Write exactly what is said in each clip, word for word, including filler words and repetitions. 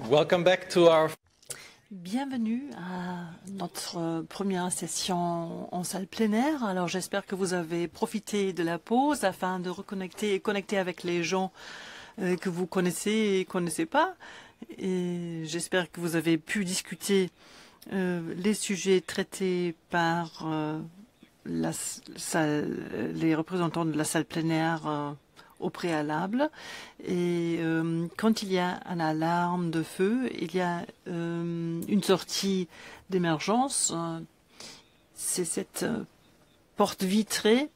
Welcome back to our... Bienvenue à notre première session en salle plein air. Alors j'espère que vous avez profité de la pause afin de reconnecter et connecter avec les gens euh, que vous connaissez et connaissez pas. Et j'espère que vous avez pu discuter euh, les sujets traités par euh, la salle, les représentants de la salle plein air euh, au préalable. Et euh, quand il y a une alarme de feu, il y a euh, une sortie d'émergence. Euh, c'est cette euh, porte vitrée.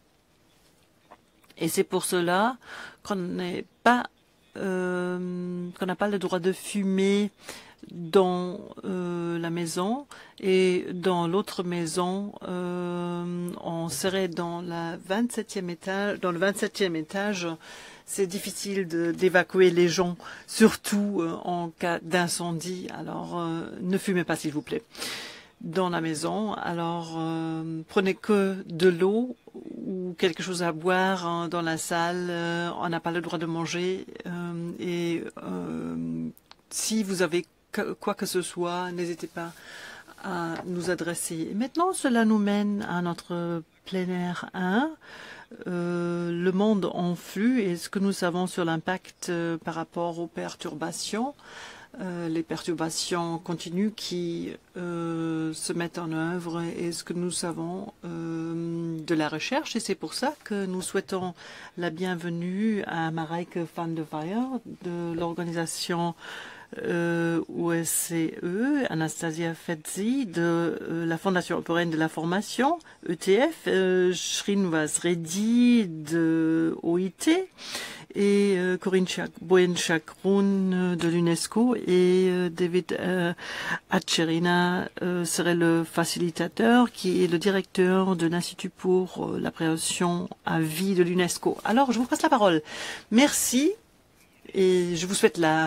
Et c'est pour cela qu'on n'est pas, euh, qu'on n'a pas le droit de fumer dans euh, la maison, et dans l'autre maison, euh, on serait dans la vingt-septième étage, dans le vingt-septième étage. C'est difficile d'évacuer les gens, surtout euh, en cas d'incendie. Alors, euh, ne fumez pas, s'il vous plaît, dans la maison. Alors, euh, prenez que de l'eau ou quelque chose à boire hein, dans la salle. Euh, on n'a pas le droit de manger. Euh, et euh, si vous avez quoi que ce soit, n'hésitez pas à nous adresser. Maintenant, cela nous mène à notre plein air un, euh, le monde en flux et ce que nous savons sur l'impact euh, par rapport aux perturbations, euh, les perturbations continues qui euh, se mettent en œuvre et ce que nous savons euh, de la recherche. Et c'est pour ça que nous souhaitons la bienvenue à Marijke van de Weyer de l'organisation Euh, O S C E, Anastasia Fetzi de euh, la Fondation européenne de la formation, E T F, euh, Srinivas Reddy de O I T et euh, Corinne Boyen-Chakroun de l'UNESCO et euh, David euh, Acherina euh, serait le facilitateur qui est le directeur de l'Institut pour euh, l'appréhension à vie de l'UNESCO. Alors, je vous passe la parole. Merci et je vous souhaite la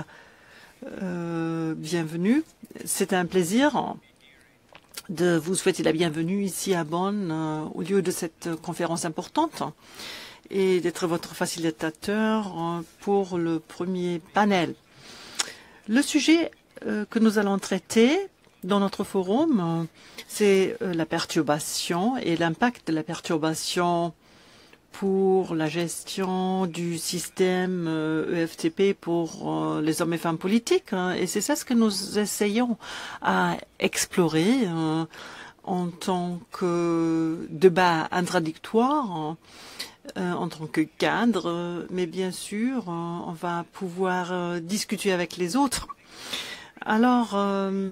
Euh, bienvenue. C'est un plaisir de vous souhaiter la bienvenue ici à Bonn euh, au lieu de cette conférence importante et d'être votre facilitateur euh, pour le premier panel. Le sujet euh, que nous allons traiter dans notre forum, euh, c'est euh, la perturbation et l'impact de la perturbation pour la gestion du système euh, E F T P pour euh, les hommes et femmes politiques. Hein, et c'est ça ce que nous essayons à explorer euh, en tant que débat contradictoire, euh, en tant que cadre, euh, mais bien sûr, euh, on va pouvoir euh, discuter avec les autres. Alors, euh,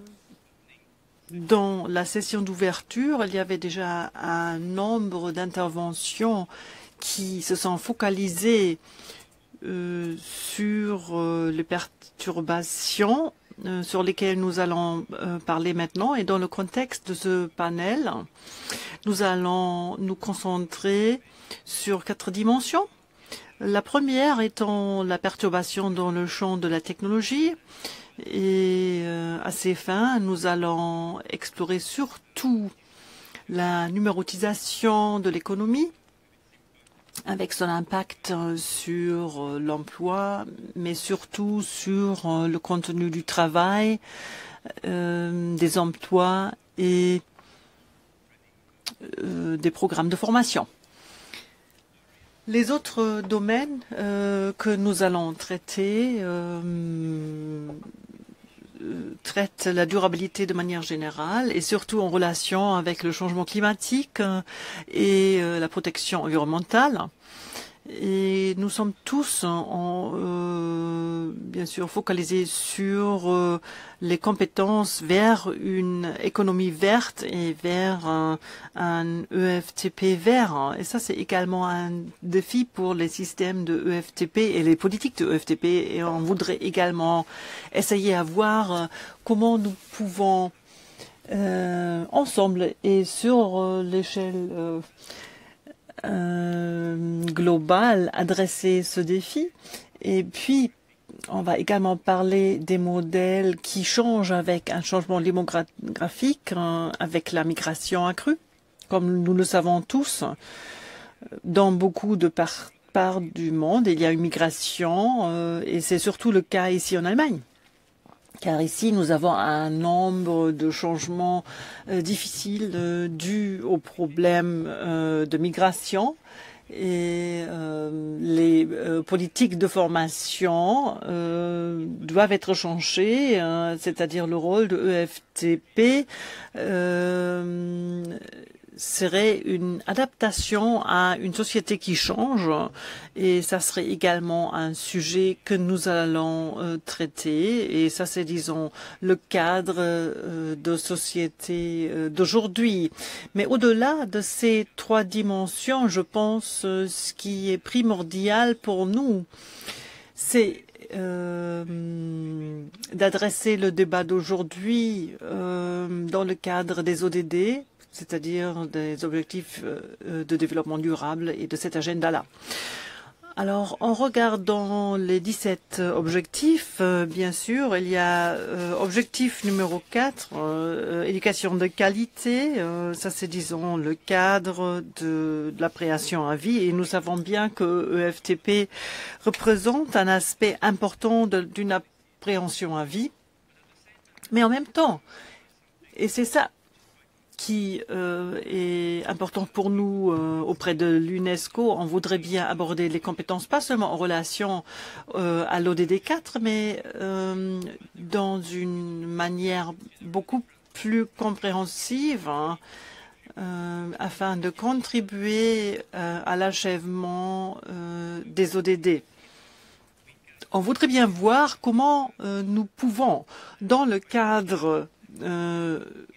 dans la session d'ouverture, il y avait déjà un nombre d'interventions qui se sont focalisés euh, sur euh, les perturbations euh, sur lesquelles nous allons euh, parler maintenant. Et dans le contexte de ce panel, nous allons nous concentrer sur quatre dimensions. La première étant la perturbation dans le champ de la technologie. Et euh, à ces fins, nous allons explorer surtout la numérotisation de l'économie, avec son impact sur l'emploi, mais surtout sur le contenu du travail, euh, des emplois et euh, des programmes de formation. Les autres domaines euh, que nous allons traiter euh, traitent la durabilité de manière générale et surtout en relation avec le changement climatique et euh, la protection environnementale. Et nous sommes tous, en, euh, bien sûr, focalisés sur euh, les compétences vers une économie verte et vers un, un E F T P vert. Et ça, c'est également un défi pour les systèmes de E F T P et les politiques de E F T P. Et on voudrait également essayer à voir comment nous pouvons, euh, ensemble et sur euh, l'échelle euh, Euh, global adresser ce défi. Et puis, on va également parler des modèles qui changent avec un changement démographique, hein, avec la migration accrue, comme nous le savons tous. Dans beaucoup de par parts du monde, il y a une migration, euh, et c'est surtout le cas ici en Allemagne, car ici nous avons un nombre de changements euh, difficiles euh, dus aux problèmes euh, de migration. Et euh, les euh, politiques de formation euh, doivent être changées, euh, c'est-à-dire le rôle de E F T P euh, serait une adaptation à une société qui change, et ça serait également un sujet que nous allons euh, traiter, et ça c'est, disons, le cadre euh, de société euh, d'aujourd'hui. Mais au-delà de ces trois dimensions, je pense euh, ce qui est primordial pour nous, c'est Euh, d'adresser le débat d'aujourd'hui euh, dans le cadre des O D D, c'est-à-dire des objectifs euh, de développement durable et de cet agenda-là. Alors, en regardant les dix-sept objectifs, euh, bien sûr, il y a euh, objectif numéro quatre, euh, éducation de qualité. Euh, ça, c'est, disons, le cadre de, de l'appréhension à vie. Et nous savons bien que E F T P représente un aspect important d'une appréhension à vie. Mais en même temps, et c'est ça qui euh, est important pour nous euh, auprès de l'UNESCO, on voudrait bien aborder les compétences, pas seulement en relation euh, à l'O D D quatre, mais euh, dans une manière beaucoup plus compréhensive, hein, euh, afin de contribuer euh, à l'achèvement euh, des O D D. On voudrait bien voir comment euh, nous pouvons, dans le cadre euh,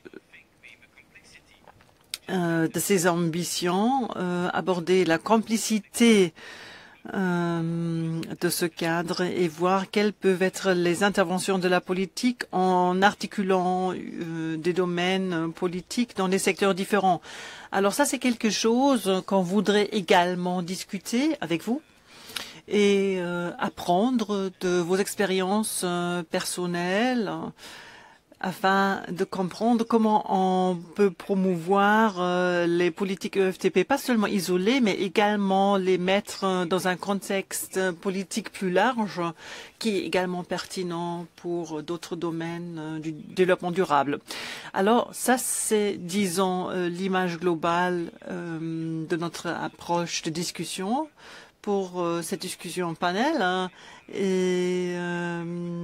Euh, de ses ambitions, euh, aborder la complicité euh, de ce cadre et voir quelles peuvent être les interventions de la politique en articulant euh, des domaines politiques dans des secteurs différents. Alors ça, c'est quelque chose qu'on voudrait également discuter avec vous et euh, apprendre de vos expériences euh, personnelles, afin de comprendre comment on peut promouvoir euh, les politiques E F T P, pas seulement isolées, mais également les mettre dans un contexte politique plus large, qui est également pertinent pour d'autres domaines euh, du développement durable. Alors, ça, c'est, disons, euh, l'image globale euh, de notre approche de discussion pour euh, cette discussion panel. Hein. Et euh,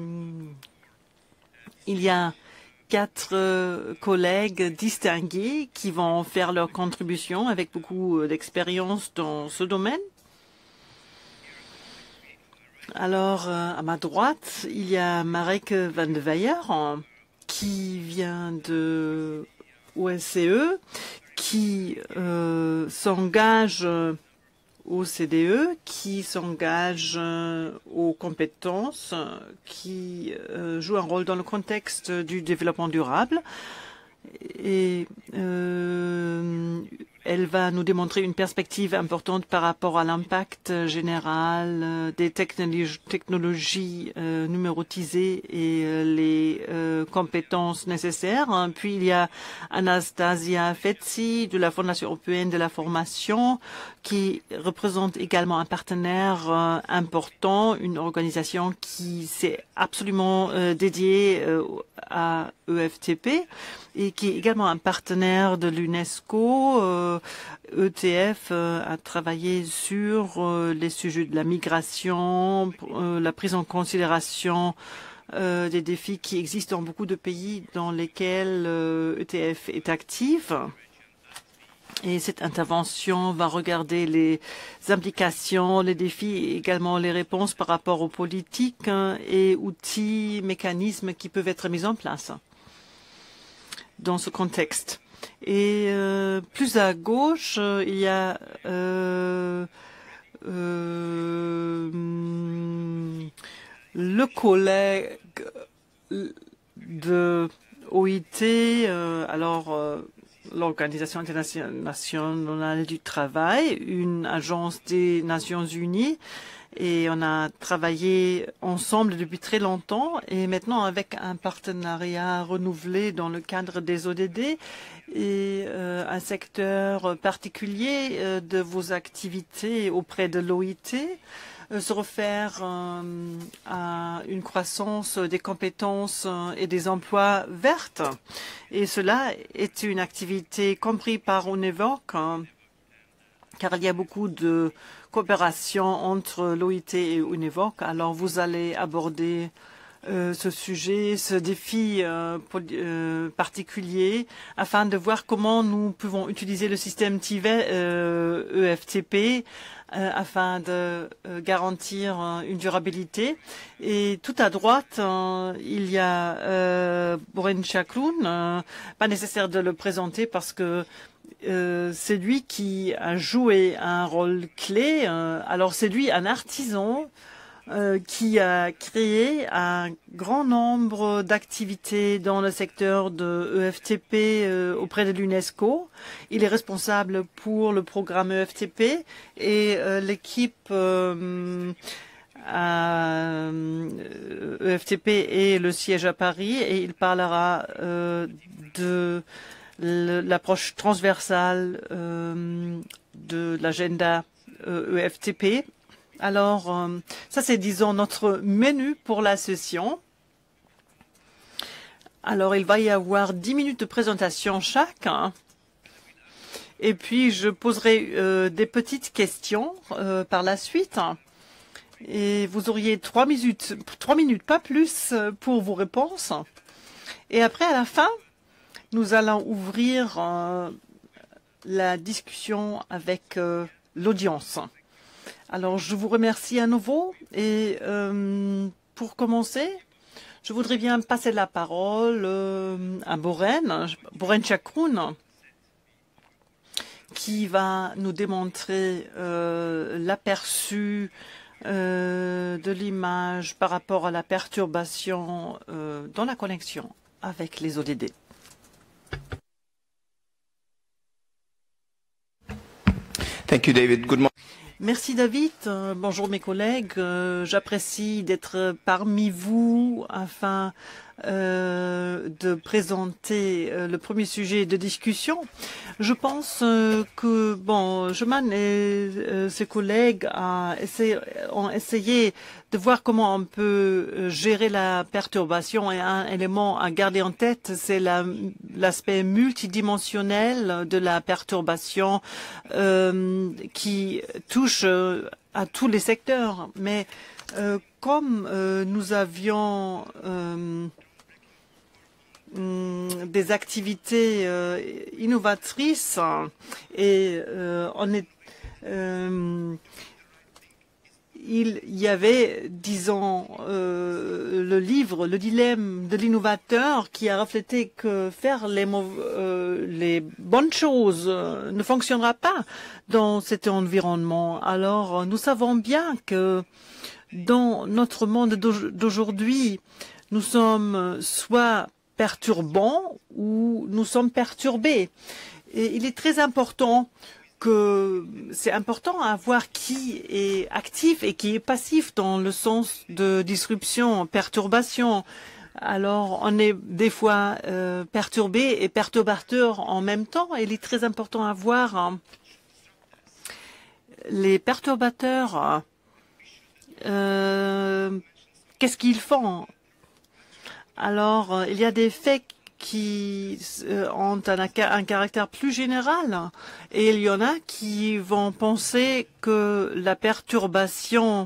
il y a quatre euh, collègues distingués qui vont faire leur contribution avec beaucoup d'expérience dans ce domaine. Alors, euh, à ma droite, il y a Marek van de Weyer, qui vient de O S C E, qui euh, s'engage au C D E, qui s'engage euh, aux compétences, qui euh, joue un rôle dans le contexte du développement durable. Et euh, elle va nous démontrer une perspective importante par rapport à l'impact général des technologies, technologies euh, numérotisées et euh, les euh, compétences nécessaires. Puis il y a Anastasia Fetzi de la Fondation européenne de la formation, qui représente également un partenaire euh, important, une organisation qui s'est absolument euh, dédiée euh, à E F T P et qui est également un partenaire de l'UNESCO. Euh, E T F euh, a travaillé sur euh, les sujets de la migration, euh, la prise en considération euh, des défis qui existent dans beaucoup de pays dans lesquels euh, E T F est active. Et cette intervention va regarder les implications, les défis et également les réponses par rapport aux politiques hein, et outils, mécanismes qui peuvent être mis en place dans ce contexte. Et euh, plus à gauche, euh, il y a euh, euh, le collègue de O I T, euh, alors euh, l'Organisation internationale du travail, une agence des Nations Unies, et on a travaillé ensemble depuis très longtemps et maintenant avec un partenariat renouvelé dans le cadre des O D D et euh, un secteur particulier euh, de vos activités auprès de l'O I T. euh, se refaire euh, à une croissance des compétences euh, et des emplois vertes. Et cela est une activité comprise par UNEVOC, hein, car il y a beaucoup de coopération entre l'O I T et UNEVOC. Alors vous allez aborder euh, ce sujet, ce défi euh, euh, particulier, afin de voir comment nous pouvons utiliser le système T I V E, euh, E F T P euh, afin de euh, garantir euh, une durabilité. Et tout à droite, euh, il y a euh, Boren Chakloun. Euh, pas nécessaire de le présenter parce que Euh, c'est lui qui a joué un rôle clé. Euh, alors c'est lui un artisan euh, qui a créé un grand nombre d'activités dans le secteur de E F T P euh, auprès de l'UNESCO. Il est responsable pour le programme E F T P et euh, l'équipe euh, à E F T P et le siège à Paris, et il parlera euh, de l'approche transversale euh, de l'agenda euh, E F T P. Alors, euh, ça c'est, disons, notre menu pour la session. Alors, il va y avoir dix minutes de présentation chacun. Et puis, je poserai euh, des petites questions euh, par la suite. Et vous auriez trois minutes, trois minutes, pas plus, pour vos réponses. Et après, à la fin, nous allons ouvrir euh, la discussion avec euh, l'audience. Alors, je vous remercie à nouveau. Et euh, pour commencer, je voudrais bien passer la parole euh, à Boren, Boren Chakloun, qui va nous démontrer euh, l'aperçu euh, de l'image par rapport à la perturbation euh, dans la connexion avec les O D D. Thank you, David. Good morning. Merci David. Euh, bonjour mes collègues. Euh, J'apprécie d'être parmi vous afin euh, de présenter euh, le premier sujet de discussion. Je pense euh, que bon, Jeman et euh, ses collègues a essayé, ont essayé de voir comment on peut gérer la perturbation, et un élément à garder en tête, c'est l'aspect multidimensionnel de la perturbation euh, qui touche euh, à tous les secteurs. Mais euh, comme euh, nous avions euh, des activités euh, innovatrices et euh, on est euh, il y avait, disons, euh, le livre, le dilemme de l'innovateur, qui a reflété que faire les, euh, les bonnes choses euh, ne fonctionnera pas dans cet environnement. Alors, nous savons bien que dans notre monde d'aujourd'hui, nous sommes soit perturbants ou nous sommes perturbés. Et il est très important que c'est important à voir qui est actif et qui est passif dans le sens de disruption, perturbation. Alors, on est des fois euh, perturbé et perturbateur en même temps. Et il est très important à voir hein, les perturbateurs. Euh, Qu'est-ce qu'ils font? Alors, euh, il y a des faits qui euh, ont un, un caractère plus général, et il y en a qui vont penser que la perturbation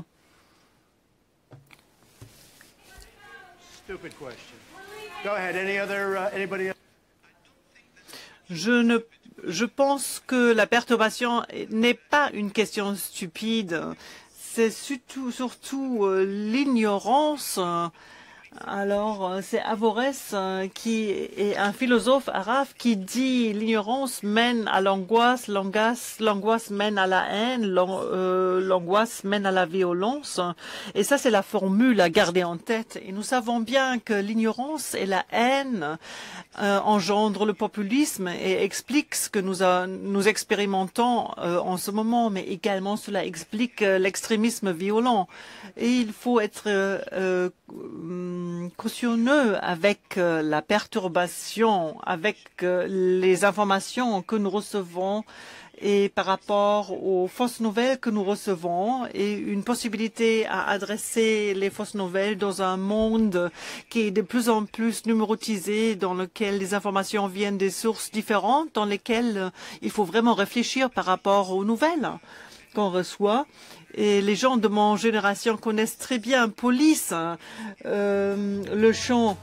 je ne je pense que la perturbation n'est pas une question stupide, c'est surtout surtout euh, l'ignorance. euh, Alors, c'est Averroès qui est un philosophe arabe qui dit l'ignorance mène à l'angoisse, l'angoisse mène à la haine, l'angoisse mène à la violence. Et ça, c'est la formule à garder en tête. Et nous savons bien que l'ignorance et la haine euh, engendrent le populisme et expliquent ce que nous, a, nous expérimentons euh, en ce moment, mais également cela explique euh, l'extrémisme violent. Et il faut être euh, euh, cautionneux avec euh, la perturbation, avec euh, les informations que nous recevons et par rapport aux fausses nouvelles que nous recevons et une possibilité à adresser les fausses nouvelles dans un monde qui est de plus en plus numérotisé, dans lequel les informations viennent des sources différentes, dans lesquelles il faut vraiment réfléchir par rapport aux nouvelles qu'on reçoit. Et les gens de mon génération connaissent très bien Police, euh, le chant.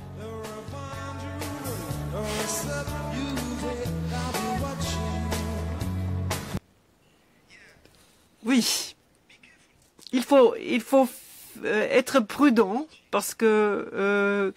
Oui, il faut, il faut euh, être prudent parce que euh,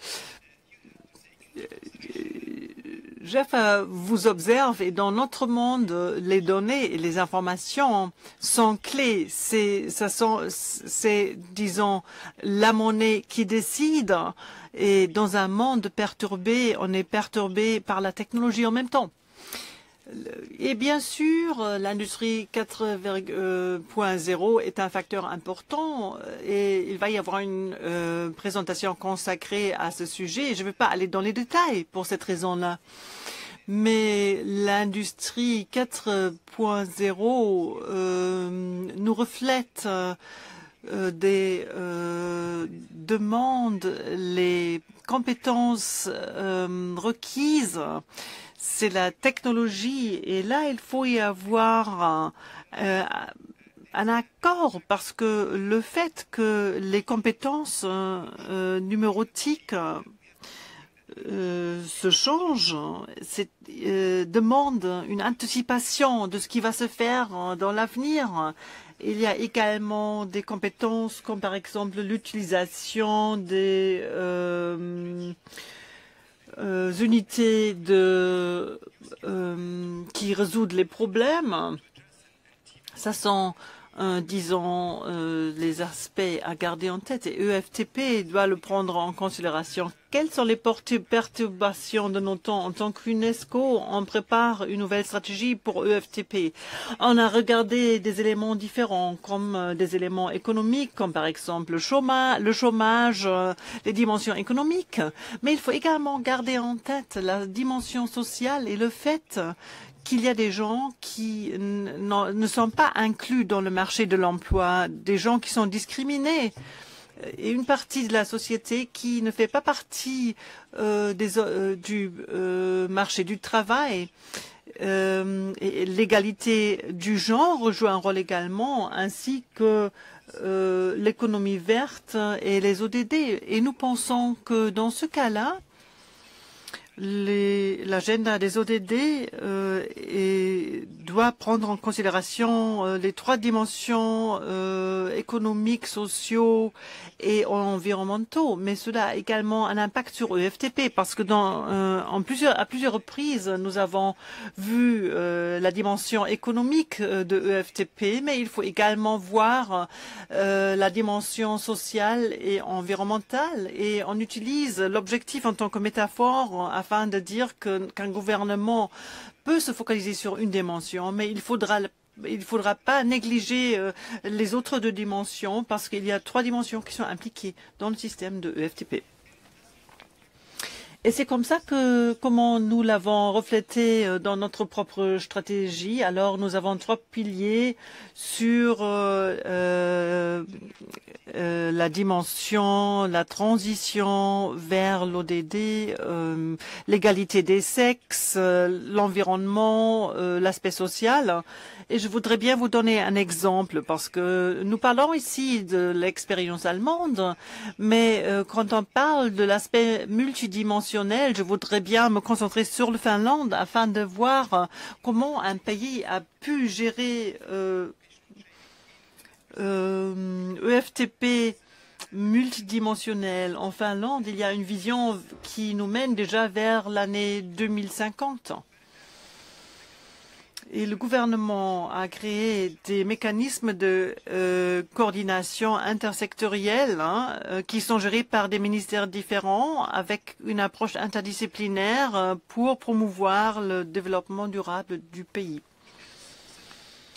Jeff vous observe et dans notre monde, les données et les informations sont clés. C'est, ça sont, c'est, disons, la monnaie qui décide. Et dans un monde perturbé, on est perturbé par la technologie en même temps. Et bien sûr, l'industrie quatre point zéro est un facteur important et il va y avoir une euh, présentation consacrée à ce sujet. Je ne vais pas aller dans les détails pour cette raison-là. Mais l'industrie quatre point zéro euh, nous reflète euh, des euh, demandes, les compétences euh, requises. C'est la technologie et là, il faut y avoir un, euh, un accord parce que le fait que les compétences euh, numérotiques euh, se changent euh, demande une anticipation de ce qui va se faire dans l'avenir. Il y a également des compétences comme par exemple l'utilisation des euh, Euh, unités de, euh, qui résoudent les problèmes. Ça sont, euh, disons, euh, les aspects à garder en tête. Et E F T P doit le prendre en considération. Quelles sont les perturbations de nos temps? En tant qu'UNESCO, on prépare une nouvelle stratégie pour E F T P. On a regardé des éléments différents, comme euh, des éléments économiques, comme par exemple le chômage, le chômage euh, les dimensions économiques. Mais il faut également garder en tête la dimension sociale et le fait qu'il y a des gens qui ne sont pas inclus dans le marché de l'emploi, des gens qui sont discriminés et une partie de la société qui ne fait pas partie euh, des, euh, du euh, marché du travail. Euh, et l'égalité du genre joue un rôle également, ainsi que euh, l'économie verte et les O D D. Et nous pensons que dans ce cas-là, l'agenda des O D D euh, et doit prendre en considération euh, les trois dimensions euh, économiques, sociaux et environnementaux. Mais cela a également un impact sur E F T P parce que dans, euh, en plusieurs, à plusieurs reprises, nous avons vu euh, la dimension économique de E F T P, mais il faut également voir euh, la dimension sociale et environnementale. Et on utilise l'objectif en tant que métaphore afin de dire que, qu'un gouvernement peut se focaliser sur une dimension, mais il faudra il ne faudra pas négliger euh, les autres deux dimensions parce qu'il y a trois dimensions qui sont impliquées dans le système de E F T P. Et c'est comme ça que, comment nous l'avons reflété dans notre propre stratégie. Alors, nous avons trois piliers sur euh, euh, euh, la dimension, la transition vers l'O D D, euh, l'égalité des sexes, euh, l'environnement, euh, l'aspect social. Et je voudrais bien vous donner un exemple parce que nous parlons ici de l'expérience allemande, mais euh, quand on parle de l'aspect multidimensionnel, je voudrais bien me concentrer sur le Finlande afin de voir euh, comment un pays a pu gérer euh, euh, E F T P multidimensionnel. En Finlande, il y a une vision qui nous mène déjà vers l'année deux mille cinquante. Et le gouvernement a créé des mécanismes de euh, coordination intersectorielle hein, euh, qui sont gérés par des ministères différents avec une approche interdisciplinaire euh, pour promouvoir le développement durable du pays.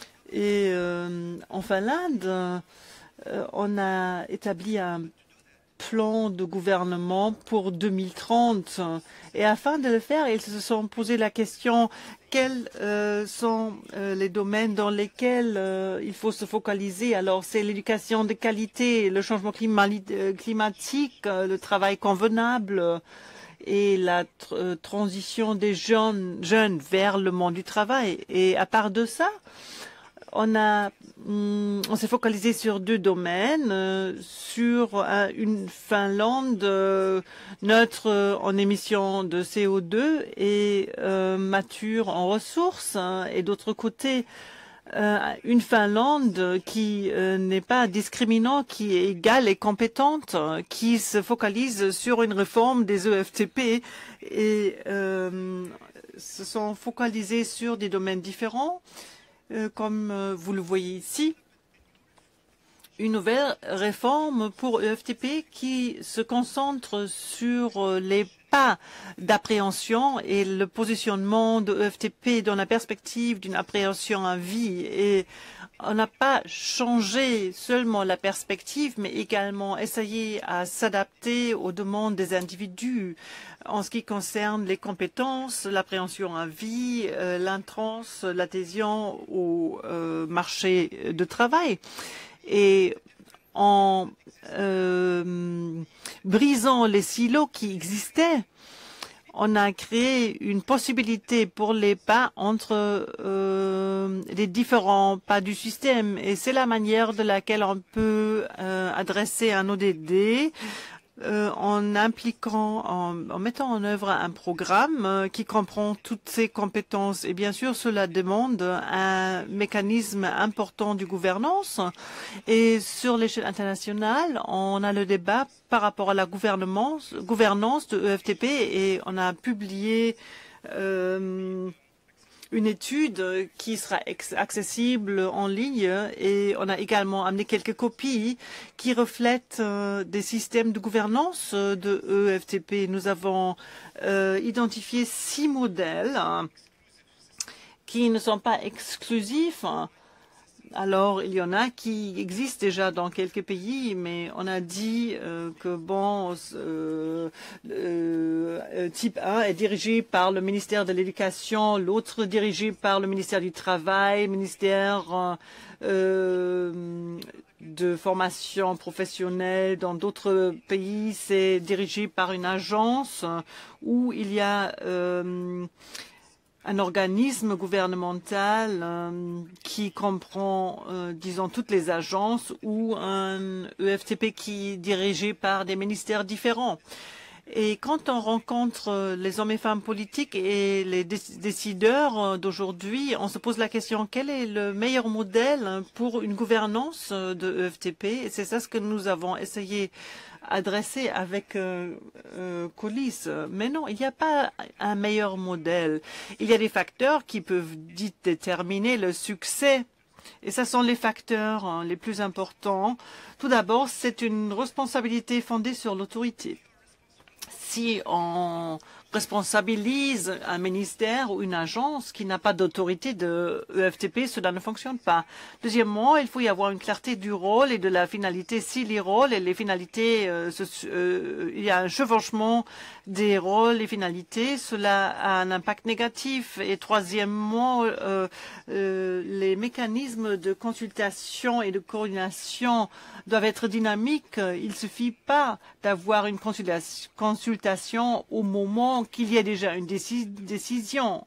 Et euh, en Finlande, euh, on a établi un plan de gouvernement pour deux mille trente. Et afin de le faire, ils se sont posé la question quels euh, sont euh, les domaines dans lesquels euh, il faut se focaliser. Alors, c'est l'éducation de qualité, le changement climatique, euh, le travail convenable euh, et la tr euh, transition des jeunes, jeunes vers le monde du travail. Et à part de ça, on a on s'est focalisé sur deux domaines, euh, sur euh, une Finlande euh, neutre euh, en émissions de C O deux et euh, mature en ressources, hein, et d'autre côté, euh, une Finlande qui euh, n'est pas discriminante, qui est égale et compétente, qui se focalise sur une réforme des E F T P et euh, se sont focalisés sur des domaines différents. Euh, comme euh, vous le voyez ici, une nouvelle réforme pour E F T P qui se concentre sur euh, les pas d'appréhension et le positionnement de E F T P dans la perspective d'une appréhension à vie. Et on n'a pas changé seulement la perspective, mais également essayé à s'adapter aux demandes des individus en ce qui concerne les compétences, l'appréhension à vie, euh, l'entrance, l'adhésion au euh, marché de travail. Et en euh, brisant les silos qui existaient, on a créé une possibilité pour les pas entre euh, les différents pas du système. Et c'est la manière de laquelle on peut euh, adresser un O D D euh, en impliquant, en, en mettant en œuvre un programme euh, qui comprend toutes ces compétences. Et bien sûr, cela demande un mécanisme important de gouvernance. Et sur l'échelle internationale, on a le débat par rapport à la gouvernance, gouvernance de E F T P et on a publié euh, une étude qui sera accessible en ligne et on a également amené quelques copies qui reflètent euh, des systèmes de gouvernance de E F T P. Nous avons euh, identifié six modèles hein, qui ne sont pas exclusifs. Hein. Alors, il y en a qui existent déjà dans quelques pays, mais on a dit euh, que bon, euh, euh, type un est dirigé par le ministère de l'Éducation, l'autre dirigé par le ministère du Travail, ministère euh, de formation professionnelle. Dans d'autres pays, c'est dirigé par une agence où il y a euh, un organisme gouvernemental euh, qui comprend, euh, disons, toutes les agences ou un E F T P qui est dirigé par des ministères différents. Et quand on rencontre les hommes et femmes politiques et les décideurs d'aujourd'hui, on se pose la question quel est le meilleur modèle pour une gouvernance de E F T P? Et c'est ça ce que nous avons essayé adressé avec euh, euh, Colis. Mais non, il n'y a pas un meilleur modèle. Il y a des facteurs qui peuvent déterminer le succès. Et ce sont les facteurs hein, les plus importants. Tout d'abord, c'est une responsabilité fondée sur l'autorité. Si on responsabilise un ministère ou une agence qui n'a pas d'autorité de E F T P, cela ne fonctionne pas. Deuxièmement, il faut y avoir une clarté du rôle et de la finalité. Si les rôles et les finalités, euh, ce, euh, il y a un chevauchement des rôles et finalités, cela a un impact négatif. Et troisièmement, euh, euh, les mécanismes de consultation et de coordination doivent être dynamiques. Il ne suffit pas d'avoir une consultation au moment qu'il y a déjà une décision.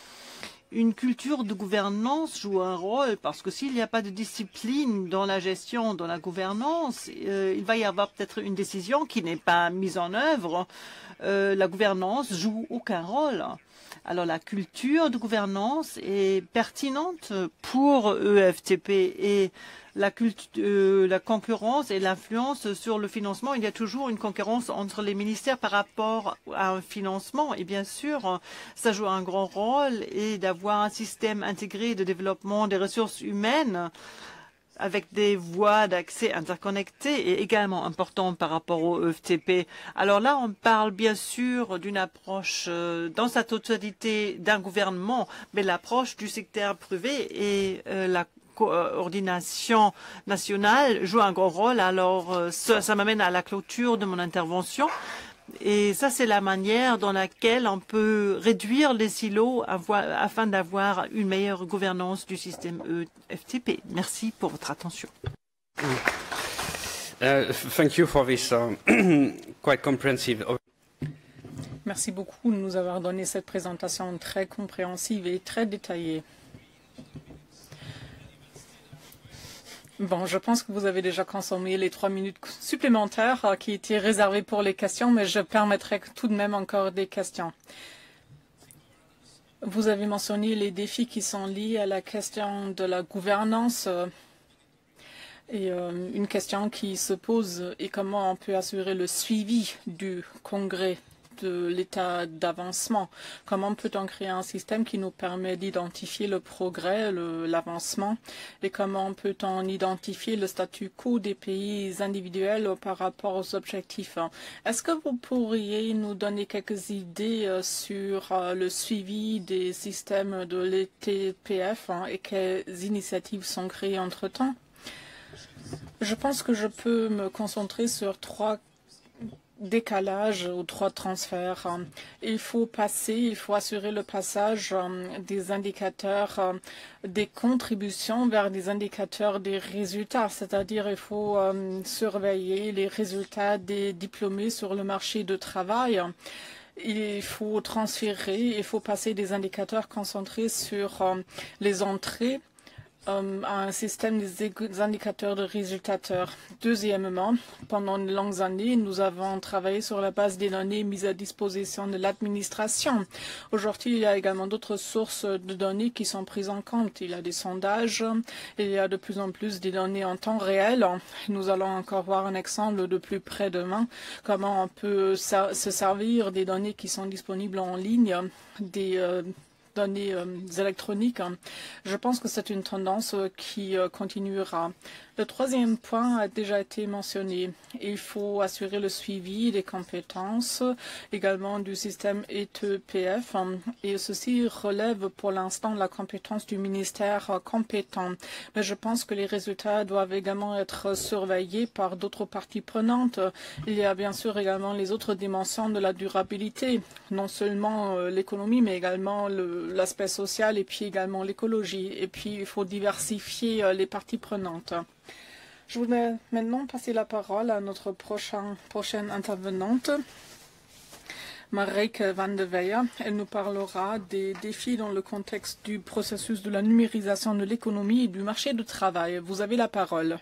Une culture de gouvernance joue un rôle parce que s'il n'y a pas de discipline dans la gestion, dans la gouvernance, euh, il va y avoir peut-être une décision qui n'est pas mise en œuvre. Euh, la gouvernance joue aucun rôle. Alors la culture de gouvernance est pertinente pour E F T P et la, euh, la concurrence et l'influence sur le financement. Il y a toujours une concurrence entre les ministères par rapport à un financement. Et bien sûr, ça joue un grand rôle et d'avoir un système intégré de développement des ressources humaines avec des voies d'accès interconnectées est également important par rapport au E F T P. Alors là, on parle bien sûr d'une approche euh, dans sa totalité d'un gouvernement, mais l'approche du secteur privé et euh, la coordination nationale joue un gros rôle. Alors, euh, ça, ça m'amène à la clôture de mon intervention. Et ça, c'est la manière dans laquelle on peut réduire les silos afin d'avoir une meilleure gouvernance du système E F T P. Merci pour votre attention. Uh, thank you for this uh, quite comprehensive. Merci beaucoup de nous avoir donné cette présentation très compréhensive et très détaillée. Bon, je pense que vous avez déjà consommé les trois minutes supplémentaires euh, qui étaient réservées pour les questions, mais je permettrai tout de même encore des questions. Vous avez mentionné les défis qui sont liés à la question de la gouvernance euh, et euh, une question qui se pose est comment on peut assurer le suivi du Congrès de l'état d'avancement. Comment peut-on créer un système qui nous permet d'identifier le progrès, l'avancement, et comment peut-on identifier le statu quo des pays individuels par rapport aux objectifs. Est-ce que vous pourriez nous donner quelques idées sur le suivi des systèmes de l'E T P F hein, et quelles initiatives sont créées entre-temps? Je pense que je peux me concentrer sur trois décalage ou trois transferts. Il faut passer, il faut assurer le passage des indicateurs des contributions vers des indicateurs des résultats, c'est-à-dire il faut surveiller les résultats des diplômés sur le marché du travail. Il faut transférer, il faut passer des indicateurs concentrés sur les entrées à un système des indicateurs de résultats. Deuxièmement, pendant de longues années, nous avons travaillé sur la base des données mises à disposition de l'administration. Aujourd'hui, il y a également d'autres sources de données qui sont prises en compte. Il y a des sondages, il y a de plus en plus des données en temps réel. Nous allons encore voir un exemple de plus près demain, comment on peut se servir des données qui sont disponibles en ligne, des euh, données euh, électroniques. Je pense que c'est une tendance euh, qui euh, continuera. Le troisième point a déjà été mentionné. Il faut assurer le suivi des compétences, également du système E T P F, et ceci relève pour l'instant la compétence du ministère compétent. Mais je pense que les résultats doivent également être surveillés par d'autres parties prenantes. Il y a bien sûr également les autres dimensions de la durabilité, non seulement euh, l'économie, mais également l'aspect social et puis également l'écologie. Et puis il faut diversifier euh, les parties prenantes. Je voudrais maintenant passer la parole à notre prochain, prochaine intervenante, Marijke van de Weyer. Elle nous parlera des défis dans le contexte du processus de la numérisation de l'économie et du marché du travail. Vous avez la parole.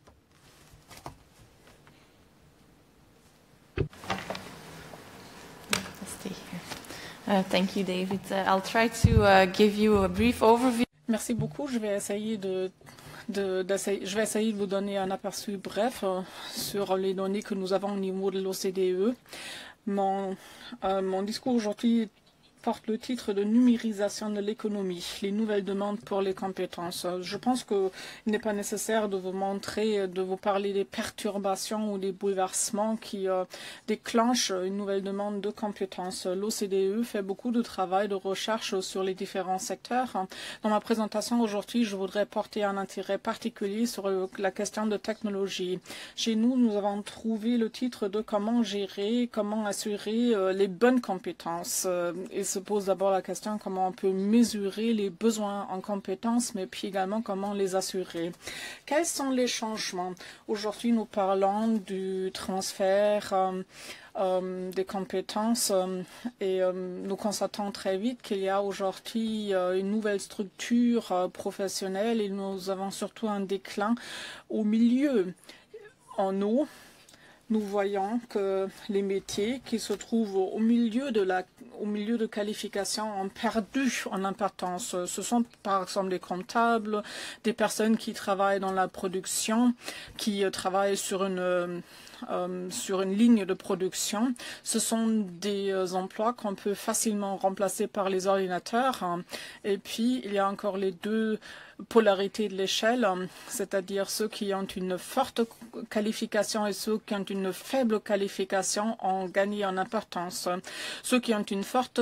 Uh, thank you, David. Uh, I'll try to uh, give you a brief overview. Merci beaucoup. Je vais essayer de De, je vais essayer de vous donner un aperçu bref euh, sur les données que nous avons au niveau de l'O C D E. Mon, euh, mon discours aujourd'hui porte le titre de numérisation de l'économie, les nouvelles demandes pour les compétences. Je pense qu'il n'est pas nécessaire de vous montrer, de vous parler des perturbations ou des bouleversements qui euh, déclenchent une nouvelle demande de compétences. L'O C D E fait beaucoup de travail de recherche sur les différents secteurs. Dans ma présentation aujourd'hui, je voudrais porter un intérêt particulier sur la question de technologie. Chez nous, nous avons trouvé le titre de comment gérer, comment assurer euh, les bonnes compétences. Euh, et se pose d'abord la question comment on peut mesurer les besoins en compétences, mais puis également comment les assurer. Quels sont les changements? Aujourd'hui, nous parlons du transfert euh, euh, des compétences euh, et euh, nous constatons très vite qu'il y a aujourd'hui euh, une nouvelle structure euh, professionnelle et nous avons surtout un déclin au milieu. En eau, nous voyons que les métiers qui se trouvent au milieu de la au milieu de qualifications ont perdu en importance. Ce sont par exemple des comptables, des personnes qui travaillent dans la production, qui travaillent sur une euh, sur une ligne de production. Ce sont des euh, emplois qu'on peut facilement remplacer par les ordinateurs. Et puis il y a encore les deux polarités de l'échelle, c'est-à-dire ceux qui ont une forte qualification et ceux qui ont une faible qualification ont gagné en importance. Ceux qui ont une forte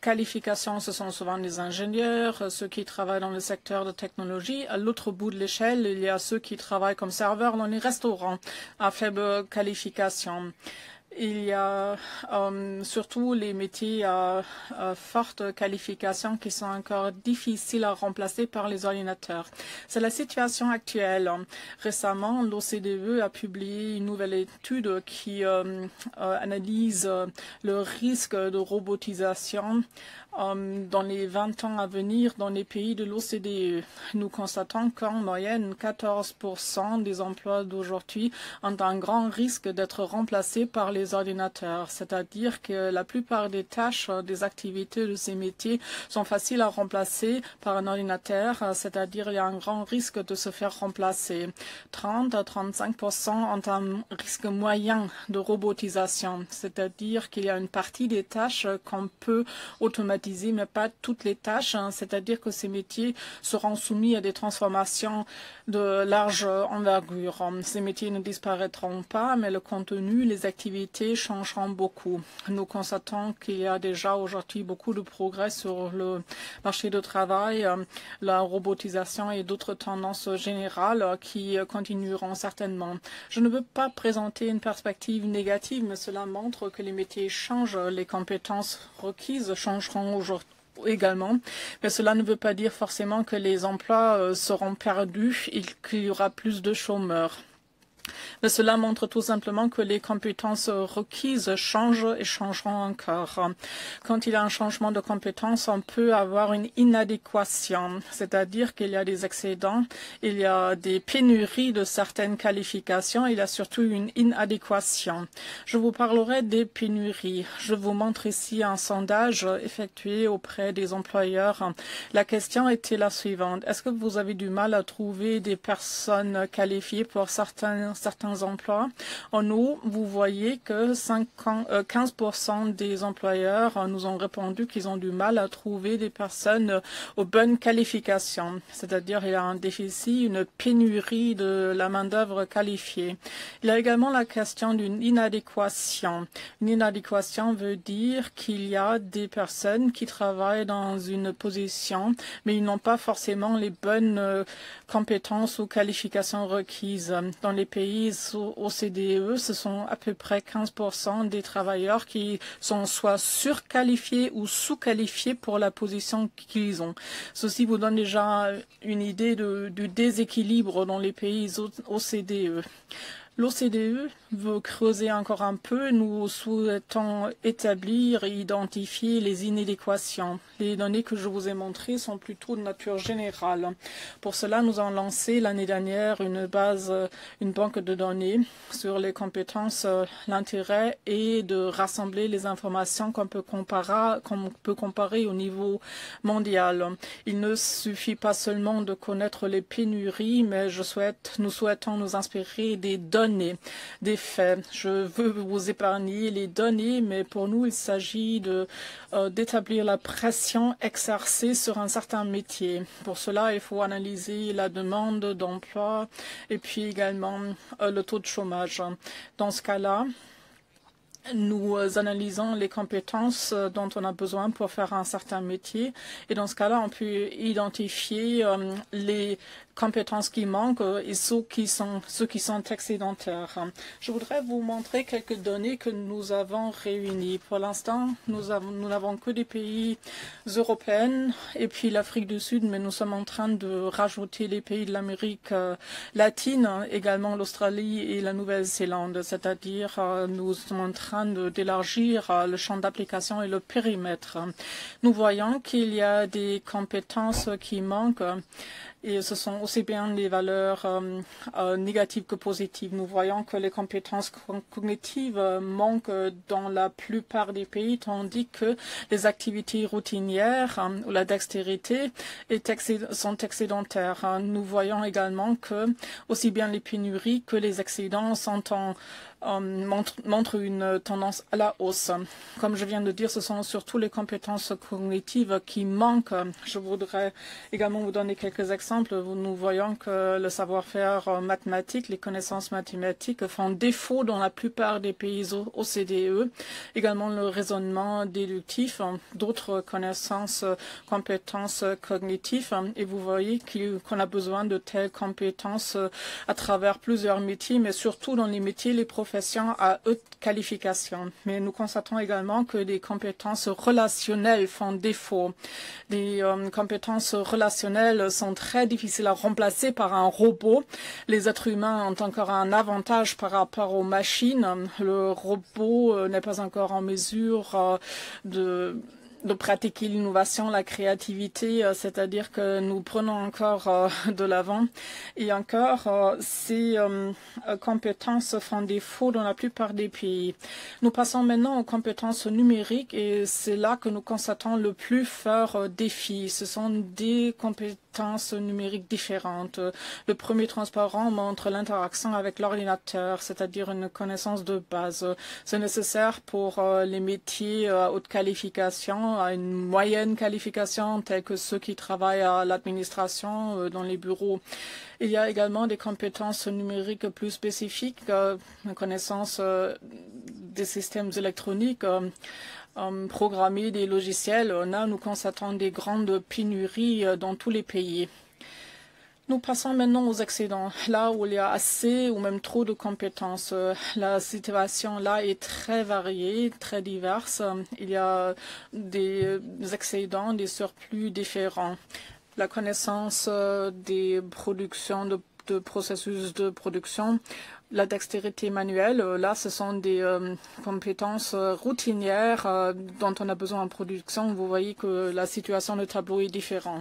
qualification, ce sont souvent des ingénieurs, ceux qui travaillent dans le secteur de technologie. À l'autre bout de l'échelle, il y a ceux qui travaillent comme serveurs dans les restaurants à faible qualification. Il y a euh, surtout les métiers à, à forte qualification qui sont encore difficiles à remplacer par les ordinateurs. C'est la situation actuelle. Récemment, l'O C D E a publié une nouvelle étude qui euh, euh, analyse le risque de robotisation Um, dans les vingt ans à venir dans les pays de l'O C D E. Nous constatons qu'en moyenne, quatorze pour cent des emplois d'aujourd'hui ont un grand risque d'être remplacés par les ordinateurs, c'est-à-dire que la plupart des tâches, des activités de ces métiers sont faciles à remplacer par un ordinateur, c'est-à-dire il y a un grand risque de se faire remplacer. trente à trente-cinq pour cent ont un risque moyen de robotisation, c'est-à-dire qu'il y a une partie des tâches qu'on peut automatiser mais pas toutes les tâches, hein, c'est-à-dire que ces métiers seront soumis à des transformations de large envergure. Ces métiers ne disparaîtront pas, mais le contenu, les activités changeront beaucoup. Nous constatons qu'il y a déjà aujourd'hui beaucoup de progrès sur le marché du travail, la robotisation et d'autres tendances générales qui continueront certainement. Je ne veux pas présenter une perspective négative, mais cela montre que les métiers changent, les compétences requises changeront aujourd'hui également, mais cela ne veut pas dire forcément que les emplois euh, seront perdus et qu'il y aura plus de chômeurs. Mais cela montre tout simplement que les compétences requises changent et changeront encore. Quand il y a un changement de compétences, on peut avoir une inadéquation, c'est-à-dire qu'il y a des excédents, il y a des pénuries de certaines qualifications, il y a surtout une inadéquation. Je vous parlerai des pénuries. Je vous montre ici un sondage effectué auprès des employeurs. La question était la suivante. Est-ce que vous avez du mal à trouver des personnes qualifiées pour certains certains emplois? En haut, vous voyez que quinze pour cent des employeurs nous ont répondu qu'ils ont du mal à trouver des personnes aux bonnes qualifications. C'est-à-dire il y a un déficit, une pénurie de la main-d'œuvre qualifiée. Il y a également la question d'une inadéquation. Une inadéquation veut dire qu'il y a des personnes qui travaillent dans une position, mais ils n'ont pas forcément les bonnes compétences ou qualifications requises. Dans les pays O C D E, ce sont à peu près quinze pour cent des travailleurs qui sont soit surqualifiés ou sous-qualifiés pour la position qu'ils ont. Ceci vous donne déjà une idée de, du déséquilibre dans les pays O C D E. L'O C D E veut creuser encore un peu. Nous souhaitons établir et identifier les inadéquations. Les données que je vous ai montrées sont plutôt de nature générale. Pour cela, nous avons lancé l'année dernière une base, une banque de données sur les compétences. L'intérêt est de rassembler les informations qu'on peut comparer, qu'on peut comparer au niveau mondial. Il ne suffit pas seulement de connaître les pénuries, mais je souhaite, nous souhaitons nous inspirer des données, des faits. Je veux vous épargner les données, mais pour nous, il s'agit de euh, d'établir la pression exercée sur un certain métier. Pour cela, il faut analyser la demande d'emploi et puis également euh, le taux de chômage. Dans ce cas-là, nous analysons les compétences dont on a besoin pour faire un certain métier. Et dans ce cas-là, on peut identifier euh, les compétences qui manquent et ceux qui sont, ceux qui sont excédentaires. Je voudrais vous montrer quelques données que nous avons réunies. Pour l'instant, nous avons, nous n'avons que des pays européens et puis l'Afrique du Sud, mais nous sommes en train de rajouter les pays de l'Amérique euh, latine, également l'Australie et la Nouvelle-Zélande. C'est-à-dire, euh, nous sommes en train d'élargir euh, le champ d'application et le périmètre. Nous voyons qu'il y a des compétences qui manquent. Et ce sont aussi bien les valeurs euh, euh, négatives que positives. Nous voyons que les compétences cognitives euh, manquent dans la plupart des pays, tandis que les activités routinières euh, ou la dextérité est excé sont excédentaires. Euh, nous voyons également que aussi bien les pénuries que les excédents sont en Euh, montre, montre une tendance à la hausse. Comme je viens de dire, ce sont surtout les compétences cognitives qui manquent. Je voudrais également vous donner quelques exemples. exemple, nous voyons que le savoir-faire mathématique, les connaissances mathématiques font défaut dans la plupart des pays O C D E. Également le raisonnement déductif, d'autres connaissances, compétences cognitives. Et vous voyez qu'on a besoin de telles compétences à travers plusieurs métiers, mais surtout dans les métiers, les professions à haute qualification. Mais nous constatons également que des compétences relationnelles font défaut. Les euh, compétences relationnelles sont très difficiles à remplacer par un robot. Les êtres humains ont encore un avantage par rapport aux machines. Le robot euh, n'est pas encore en mesure euh, de de pratiquer l'innovation, la créativité, euh, c'est-à-dire que nous prenons encore euh, de l'avant. Et encore, euh, ces euh, compétences font défaut dans la plupart des pays. Nous passons maintenant aux compétences numériques et c'est là que nous constatons le plus fort euh, défi. Ce sont des compétences numériques différentes. Le premier transparent montre l'interaction avec l'ordinateur, c'est-à-dire une connaissance de base. C'est nécessaire pour euh, les métiers à haute qualification, à une moyenne qualification, tels que ceux qui travaillent à l'administration, euh, dans les bureaux. Il y a également des compétences numériques plus spécifiques, euh, la connaissance euh, des systèmes électroniques, euh, euh, programmer des logiciels. Là, nous constatons des grandes pénuries euh, dans tous les pays. Nous passons maintenant aux excédents, là où il y a assez ou même trop de compétences. La situation là est très variée, très diverse. Il y a des excédents, des surplus différents. La connaissance des productions, de, de processus de production, la dextérité manuelle, là, ce sont des euh, compétences routinières euh, dont on a besoin en production. Vous voyez que la situation de tableau est différente.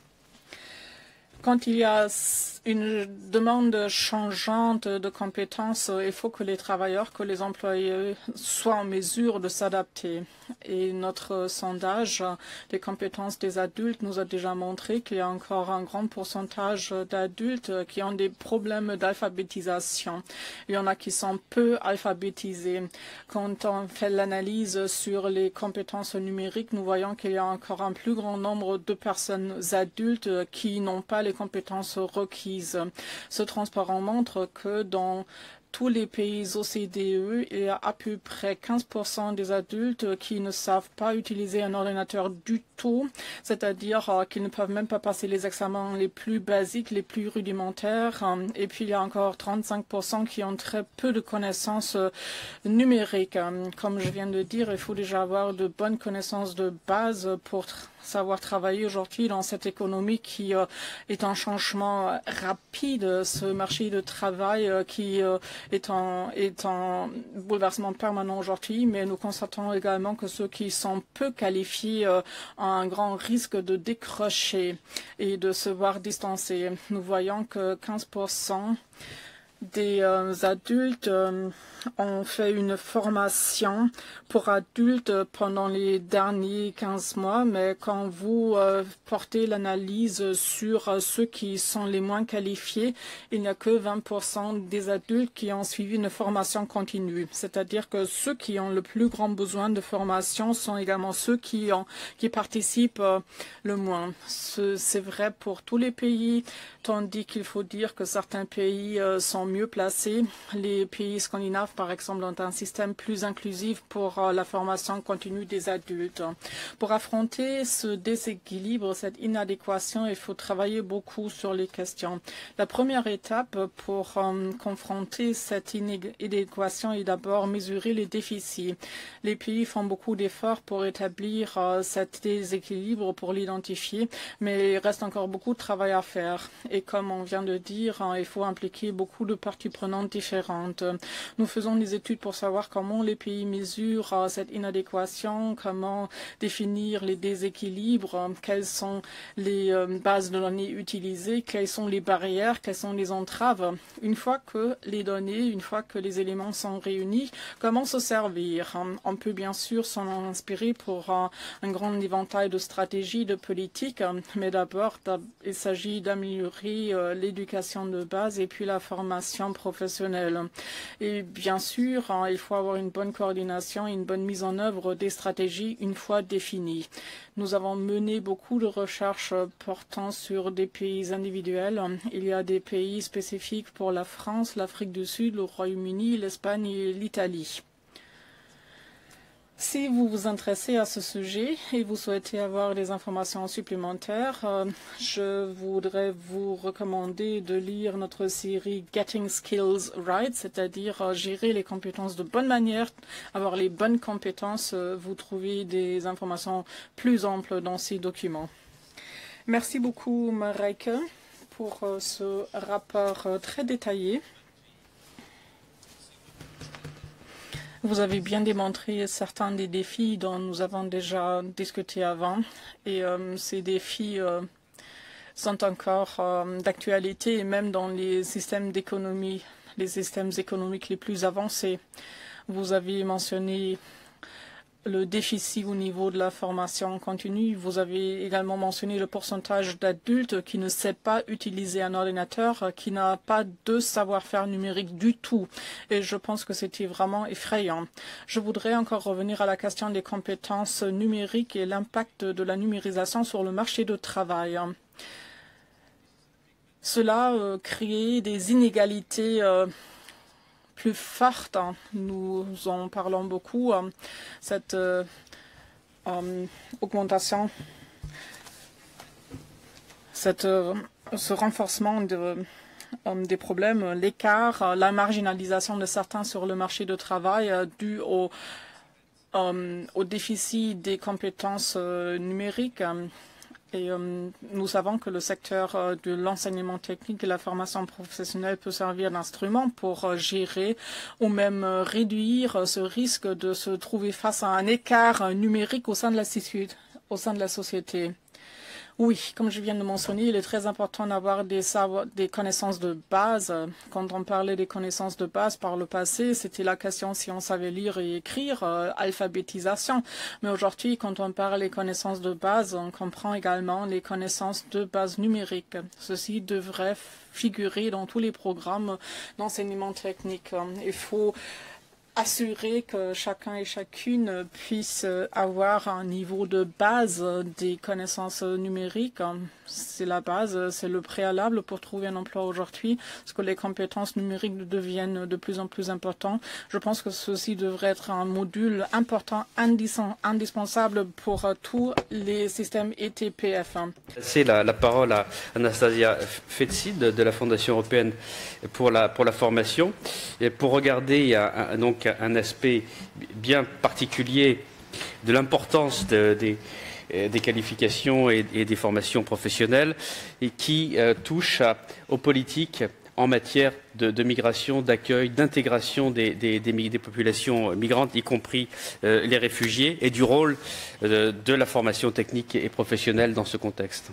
Quand il y a une demande changeante de compétences, il faut que les travailleurs, que les employés soient en mesure de s'adapter. Et notre sondage des compétences des adultes nous a déjà montré qu'il y a encore un grand pourcentage d'adultes qui ont des problèmes d'alphabétisation. Il y en a qui sont peu alphabétisés. Quand on fait l'analyse sur les compétences numériques, nous voyons qu'il y a encore un plus grand nombre de personnes adultes qui n'ont pas les compétences requises. Ce transparent montre que dans tous les pays O C D E, il y a à peu près quinze pour cent des adultes qui ne savent pas utiliser un ordinateur du tout, c'est-à-dire euh, qu'ils ne peuvent même pas passer les examens les plus basiques, les plus rudimentaires. Euh, et puis, il y a encore trente-cinq pour cent qui ont très peu de connaissances euh, numériques. Euh, comme je viens de dire, il faut déjà avoir de bonnes connaissances de base pour savoir travailler aujourd'hui dans cette économie qui euh, est en changement rapide, ce marché de travail euh, qui euh, est, en, est en bouleversement permanent aujourd'hui, mais nous constatons également que ceux qui sont peu qualifiés euh, ont un grand risque de décrocher et de se voir distancer. Nous voyons que quinze pour cent des euh, adultes euh, ont fait une formation pour adultes pendant les derniers quinze mois, mais quand vous euh, portez l'analyse sur euh, ceux qui sont les moins qualifiés, il n'y a que vingt pour cent des adultes qui ont suivi une formation continue. C'est-à-dire que ceux qui ont le plus grand besoin de formation sont également ceux qui, ont, qui participent euh, le moins. C'est vrai pour tous les pays, tandis qu'il faut dire que certains pays euh, sont mieux placés. Les pays scandinaves, par exemple, ont un système plus inclusif pour euh, la formation continue des adultes. Pour affronter ce déséquilibre, cette inadéquation, il faut travailler beaucoup sur les questions. La première étape pour euh, confronter cette inadéquation est d'abord mesurer les déficits. Les pays font beaucoup d'efforts pour établir euh, cet déséquilibre, pour l'identifier, mais il reste encore beaucoup de travail à faire. Et comme on vient de dire, hein, il faut impliquer beaucoup de parties prenantes différentes. Nous faisons des études pour savoir comment les pays mesurent euh, cette inadéquation, comment définir les déséquilibres, euh, quelles sont les euh, bases de données utilisées, quelles sont les barrières, quelles sont les entraves. Une fois que les données, une fois que les éléments sont réunis, comment se servir? On peut bien sûr s'en inspirer pour euh, un grand éventail de stratégies, de politiques, mais d'abord, il s'agit d'améliorer euh, l'éducation de base et puis la formation formation professionnelle. Et bien sûr, hein, il faut avoir une bonne coordination et une bonne mise en œuvre des stratégies une fois définies. Nous avons mené beaucoup de recherches portant sur des pays individuels. Il y a des pays spécifiques pour la France, l'Afrique du Sud, le Royaume-Uni, l'Espagne et l'Italie. Si vous vous intéressez à ce sujet et vous souhaitez avoir des informations supplémentaires, euh, je voudrais vous recommander de lire notre série Getting Skills Right, c'est-à-dire euh, gérer les compétences de bonne manière, avoir les bonnes compétences. Euh, vous trouvez des informations plus amples dans ces documents. Merci beaucoup, Mareike, pour euh, ce rapport euh, très détaillé. Vous avez bien démontré certains des défis dont nous avons déjà discuté avant. Et euh, ces défis euh, sont encore euh, d'actualité, et même dans les systèmes d'économie, les systèmes économiques les plus avancés. Vous avez mentionné le déficit au niveau de la formation continue. Vous avez également mentionné le pourcentage d'adultes qui ne sait pas utiliser un ordinateur, qui n'a pas de savoir-faire numérique du tout. Et je pense que c'était vraiment effrayant. Je voudrais encore revenir à la question des compétences numériques et l'impact de la numérisation sur le marché du travail. Cela euh, crée des inégalités euh, plus forte. Nous en parlons beaucoup. Cette euh, euh, augmentation, cette, euh, ce renforcement de, euh, des problèmes, l'écart, la marginalisation de certains sur le marché du travail euh, dû au, euh, au déficit des compétences euh, numériques. Et euh, nous savons que le secteur euh, de l'enseignement technique et la formation professionnelle peut servir d'instrument pour euh, gérer ou même euh, réduire euh, ce risque de se trouver face à un écart euh, numérique au sein de la, au sein de la société. Oui, comme je viens de mentionner, il est très important d'avoir des, des connaissances de base. Quand on parlait des connaissances de base par le passé, c'était la question si on savait lire et écrire, euh, alphabétisation. Mais aujourd'hui, quand on parle des connaissances de base, on comprend également les connaissances de base numérique. Ceci devrait figurer dans tous les programmes d'enseignement technique. Il faut assurer que chacun et chacune puisse avoir un niveau de base des connaissances numériques. C'est la base, c'est le préalable pour trouver un emploi aujourd'hui, parce que les compétences numériques deviennent de plus en plus importantes. Je pense que ceci devrait être un module important, indispensable pour tous les systèmes E T P F. C'est la, la parole à Anastasia Fetsi de, de la Fondation européenne pour la, pour la formation. Et pour regarder, il y a un, donc un aspect bien particulier de l'importance de, des, des qualifications et, et des formations professionnelles et qui euh, touche à, aux politiques en matière de, de migration, d'accueil, d'intégration des, des, des, des populations migrantes, y compris euh, les réfugiés, et du rôle euh, de la formation technique et professionnelle dans ce contexte.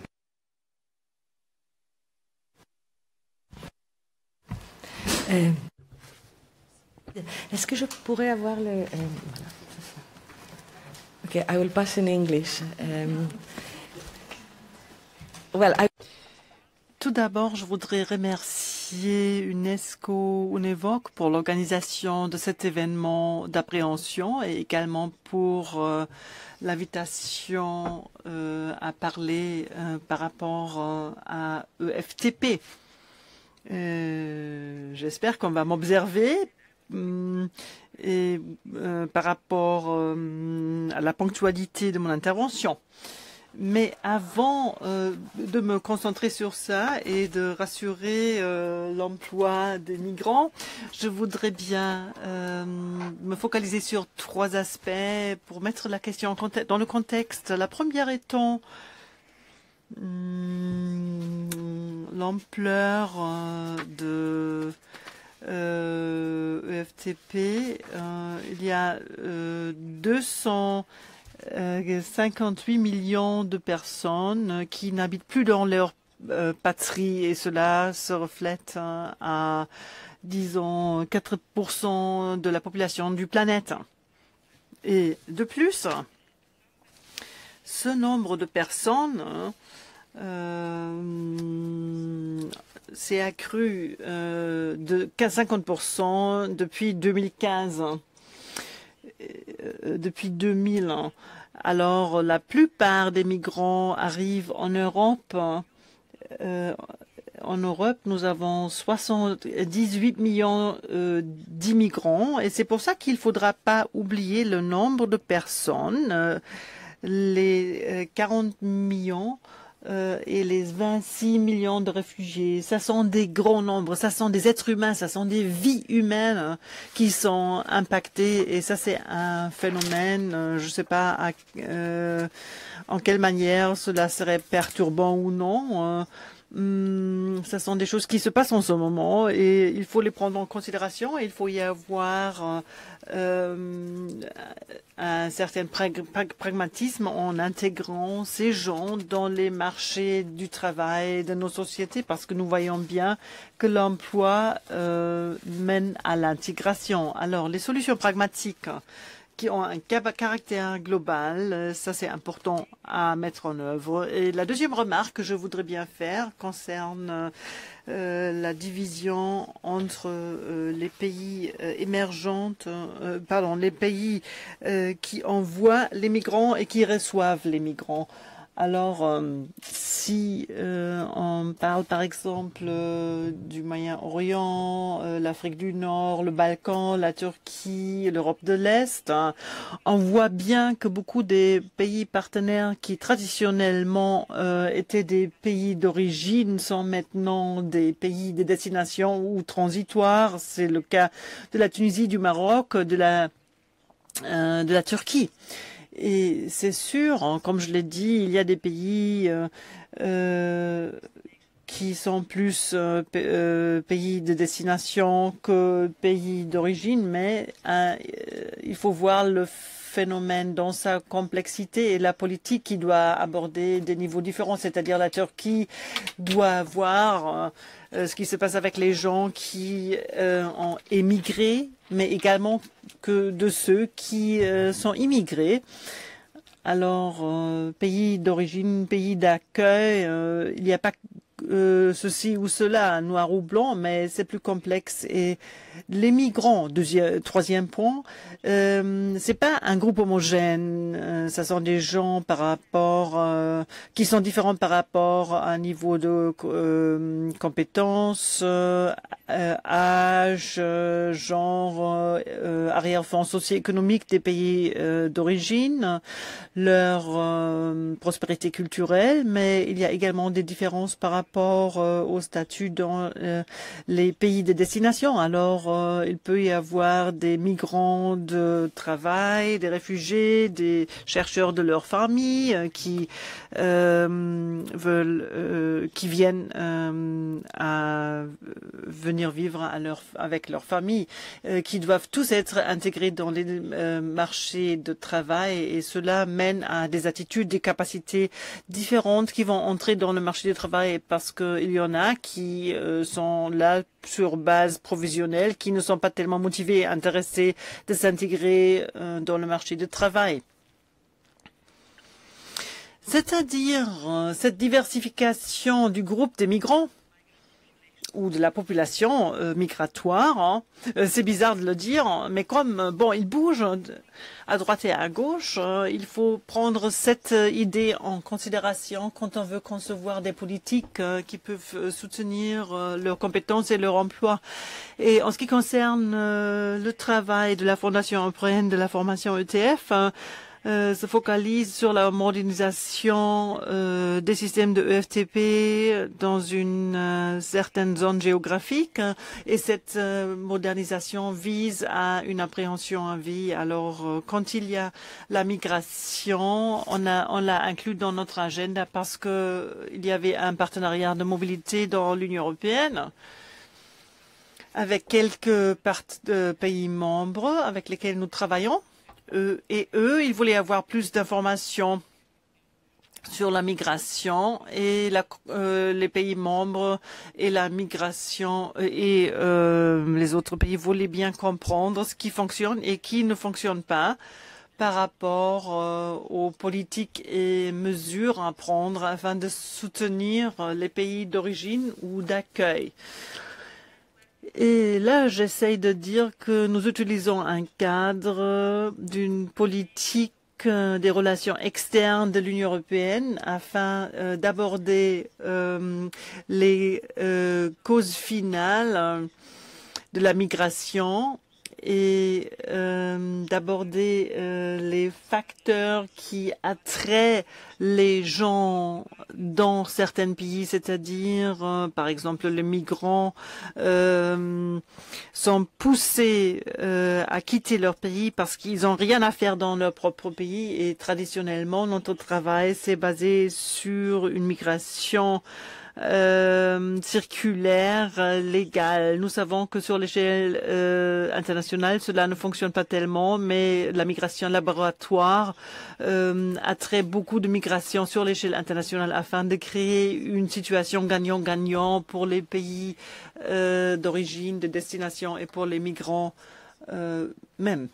Euh, Est-ce que je pourrais avoir le... Euh, voilà, c'est ça. Okay, I will pass in English. Um, well, I... Tout d'abord, je voudrais remercier UNESCO Unevoc pour l'organisation de cet événement d'appréhension et également pour euh, l'invitation euh, à parler euh, par rapport euh, à E F T P. Euh, J'espère qu'on va m'observer euh, et euh, par rapport euh, à la ponctualité de mon intervention. Mais avant euh, de me concentrer sur ça et de rassurer euh, l'emploi des migrants, je voudrais bien euh, me focaliser sur trois aspects pour mettre la question en contexte, dans le contexte. La première étant hum, l'ampleur euh, de euh, E F T P. Euh, il y a euh, deux cent cinquante-huit millions de personnes qui n'habitent plus dans leur euh, patrie et cela se reflète hein, à, disons, quatre pour cent de la population du planète. Et de plus, ce nombre de personnes euh, s'est accru euh, de cinquante pour cent depuis deux mille quinze, euh, depuis deux mille. Alors, la plupart des migrants arrivent en Europe. Euh, en Europe, nous avons soixante-dix-huit millions euh, d'immigrants et c'est pour ça qu'il ne faudra pas oublier le nombre de personnes, euh, les euh, quarante millions euh, et les vingt-six millions de réfugiés. Ça sont des grands nombres, ça sont des êtres humains, ça sont des vies humaines hein, qui sont impactées et ça c'est un phénomène, euh, je ne sais pas à, euh, en quelle manière cela serait perturbant ou non. Euh, Hum, ce sont des choses qui se passent en ce moment et il faut les prendre en considération et il faut y avoir euh, un certain prag pragmatisme en intégrant ces gens dans les marchés du travail de nos sociétés parce que nous voyons bien que l'emploi euh, mène à l'intégration. Alors, les solutions pragmatiques qui ont un caractère global, ça c'est important à mettre en œuvre. Et la deuxième remarque que je voudrais bien faire concerne euh, la division entre euh, les pays euh, émergents, euh, pardon, les pays euh, qui envoient les migrants et qui reçoivent les migrants. Alors, euh, si euh, on parle par exemple euh, du Moyen-Orient, euh, l'Afrique du Nord, le Balkan, la Turquie, l'Europe de l'Est, hein, on voit bien que beaucoup des pays partenaires qui traditionnellement euh, étaient des pays d'origine sont maintenant des pays de destination ou transitoires. C'est le cas de la Tunisie, du Maroc, de la, euh, de la Turquie. Et c'est sûr, hein, comme je l'ai dit, il y a des pays euh, euh, qui sont plus euh, euh, pays de destination que pays d'origine, mais euh, il faut voir le phénomène dans sa complexité et la politique qui doit aborder des niveaux différents, c'est-à-dire la Turquie doit voir euh, ce qui se passe avec les gens qui euh, ont émigré, mais également que de ceux qui euh, sont immigrés. Alors, euh, pays d'origine, pays d'accueil, euh, il n'y a pas euh, ceci ou cela, noir ou blanc, mais c'est plus complexe. Et les migrants, deuxième, troisième point, euh, c'est pas un groupe homogène. Euh, ça sont des gens par rapport, euh, qui sont différents par rapport à un niveau de euh, compétences, euh, âge, euh, genre, euh, arrière-fond socio-économique des pays euh, d'origine, leur euh, prospérité culturelle, mais il y a également des différences par rapport euh, au statut dans euh, les pays de destination. Alors, euh, il peut y avoir des migrants de travail, des réfugiés, des chercheurs de leur famille euh, qui euh, veulent, euh, qui viennent euh, à venir vivre à leur, avec leur famille, euh, qui doivent tous être intégrés dans les euh, marchés de travail et cela mène à des attitudes, des capacités différentes qui vont entrer dans le marché du travail parce qu'il y en a qui euh, sont là sur base provisionnelle, qui ne sont pas tellement motivés et intéressés de s'intégrer euh, dans le marché du travail. C'est-à-dire euh, cette diversification du groupe des migrants ou de la population euh, migratoire, hein. euh, c'est bizarre de le dire, mais comme euh, bon, ils bougent à droite et à gauche, euh, il faut prendre cette euh, idée en considération quand on veut concevoir des politiques euh, qui peuvent euh, soutenir euh, leurs compétences et leur emploi. Et en ce qui concerne euh, le travail de la Fondation européenne de la formation E T F, euh, Euh, se focalise sur la modernisation euh, des systèmes de E F T P dans une euh, certaine zone géographique et cette euh, modernisation vise à une appréhension à vie. Alors, euh, quand il y a la migration, on a, on l'a inclus dans notre agenda parce que il y avait un partenariat de mobilité dans l'Union européenne avec quelques part, euh, pays membres avec lesquels nous travaillons. Euh, et eux, ils voulaient avoir plus d'informations sur la migration et la, euh, les pays membres et la migration et euh, les autres pays voulaient bien comprendre ce qui fonctionne et qui ne fonctionne pas par rapport euh, aux politiques et mesures à prendre afin de soutenir les pays d'origine ou d'accueil. Et là, j'essaye de dire que nous utilisons un cadre d'une politique des relations externes de l'Union européenne afin euh, d'aborder euh, les euh, causes finales de la migration et euh, d'aborder euh, les facteurs qui attraient les gens dans certains pays, c'est-à-dire, euh, par exemple, les migrants euh, sont poussés euh, à quitter leur pays parce qu'ils n'ont rien à faire dans leur propre pays et traditionnellement, notre travail s'est basé sur une migration Euh, circulaire, euh, légale. Nous savons que sur l'échelle euh, internationale, cela ne fonctionne pas tellement, mais la migration laboratoire euh, attrait beaucoup de migration sur l'échelle internationale afin de créer une situation gagnant-gagnant pour les pays euh, d'origine, de destination et pour les migrants euh, même.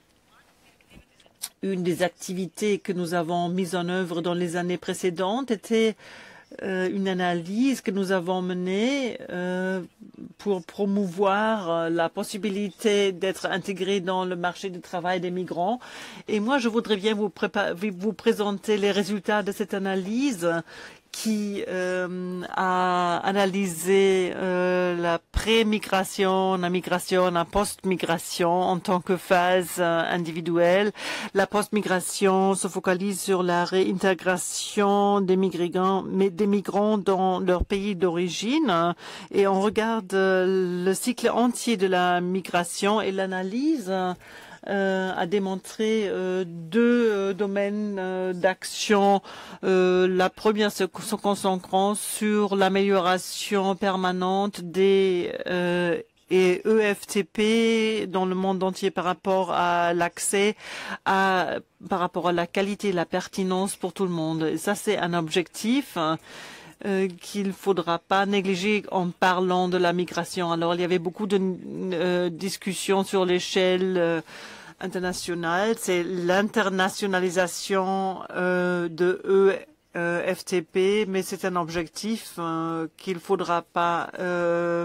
Une des activités que nous avons mises en œuvre dans les années précédentes était Euh, une analyse que nous avons menée euh, pour promouvoir euh, la possibilité d'être intégré dans le marché du travail des migrants. Et moi, je voudrais bien vous, vous présenter les résultats de cette analyse qui euh, a analysé euh, la pré-migration, la migration, la post-migration en tant que phase euh, individuelle. La post-migration se focalise sur la réintégration des migrants, mais des migrants dans leur pays d'origine et on regarde euh, le cycle entier de la migration et l'analyse euh, Euh, a démontré euh, deux euh, domaines euh, d'action. Euh, la première se, se concentrant sur l'amélioration permanente des euh, et E F T P dans le monde entier par rapport à l'accès, à, par rapport à la qualité et la pertinence pour tout le monde. Et ça, c'est un objectif Hein, Euh, qu'il ne faudra pas négliger en parlant de la migration. Alors, il y avait beaucoup de euh, discussions sur l'échelle euh, internationale. C'est l'internationalisation euh, de E F T P, mais c'est un objectif euh, qu'il ne faudra pas euh,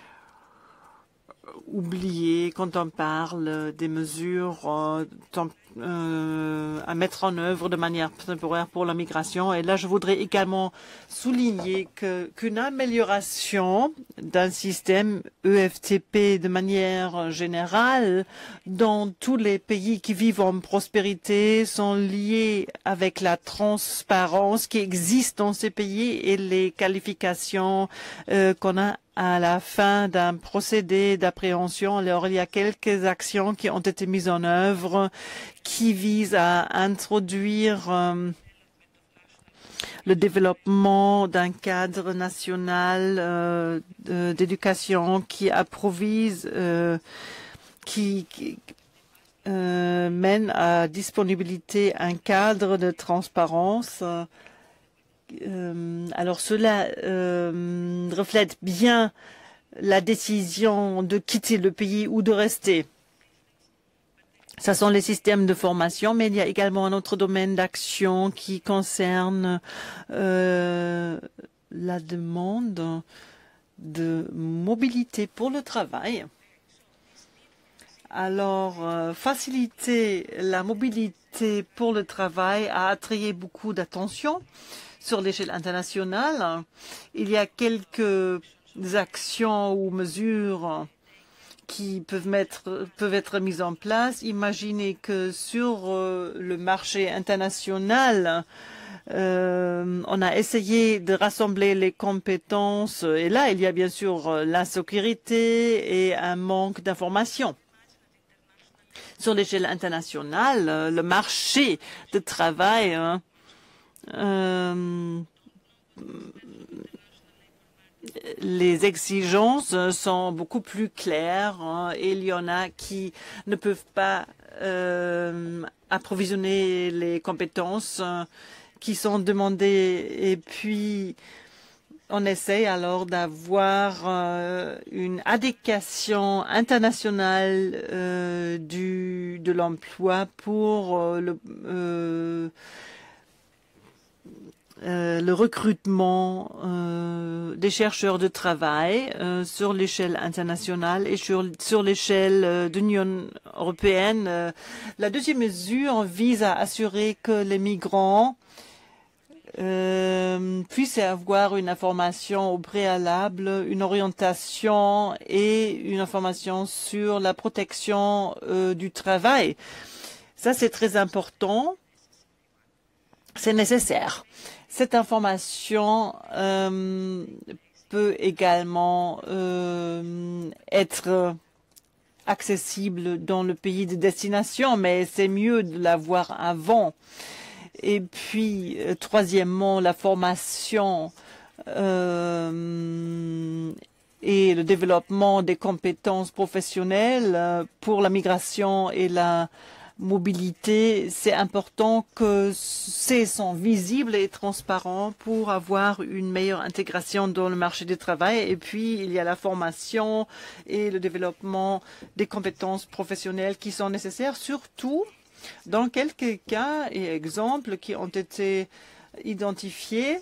oublier quand on parle des mesures euh, temp Euh, à mettre en œuvre de manière temporaire pour la migration. Et là, je voudrais également souligner que qu'une amélioration d'un système E F T P de manière générale dans tous les pays qui vivent en prospérité sont liés avec la transparence qui existe dans ces pays et les qualifications euh, qu'on a à la fin d'un procédé d'appréhension. Alors, il y a quelques actions qui ont été mises en œuvre qui visent à introduire euh, le développement d'un cadre national euh, d'éducation qui approvise, euh, qui, qui euh, mène à disponibilité un cadre de transparence. Euh, alors cela euh, reflète bien la décision de quitter le pays ou de rester. Ce sont les systèmes de formation, mais il y a également un autre domaine d'action qui concerne euh, la demande de mobilité pour le travail. Alors, euh, faciliter la mobilité pour le travail a attiré beaucoup d'attention sur l'échelle internationale. Il y a quelques actions ou mesures qui peuvent, mettre, peuvent être mises en place. Imaginez que sur euh, le marché international, euh, on a essayé de rassembler les compétences. Et là, il y a bien sûr l'insécurité et un manque d'information. Sur l'échelle internationale, le marché de travail hein, euh, les exigences sont beaucoup plus claires hein, et il y en a qui ne peuvent pas euh, approvisionner les compétences euh, qui sont demandées. Et puis, on essaie alors d'avoir euh, une adéquation internationale euh, du, de l'emploi pour euh, le, euh, euh, le recrutement euh, des chercheurs de travail euh, sur l'échelle internationale et sur, sur l'échelle euh, de l'Union européenne. Euh, la deuxième mesure vise à assurer que les migrants Euh, puisse avoir une information au préalable, une orientation et une information sur la protection euh, du travail. Ça, c'est très important. C'est nécessaire. Cette information euh, peut également euh, être accessible dans le pays de destination, mais c'est mieux de l'avoir avant. Et puis, euh, troisièmement, la formation euh, et le développement des compétences professionnelles euh, pour la migration et la mobilité. C'est important que ces sont visibles et transparents pour avoir une meilleure intégration dans le marché du travail. Et puis, il y a la formation et le développement des compétences professionnelles qui sont nécessaires, surtout dans quelques cas et exemples qui ont été identifiés.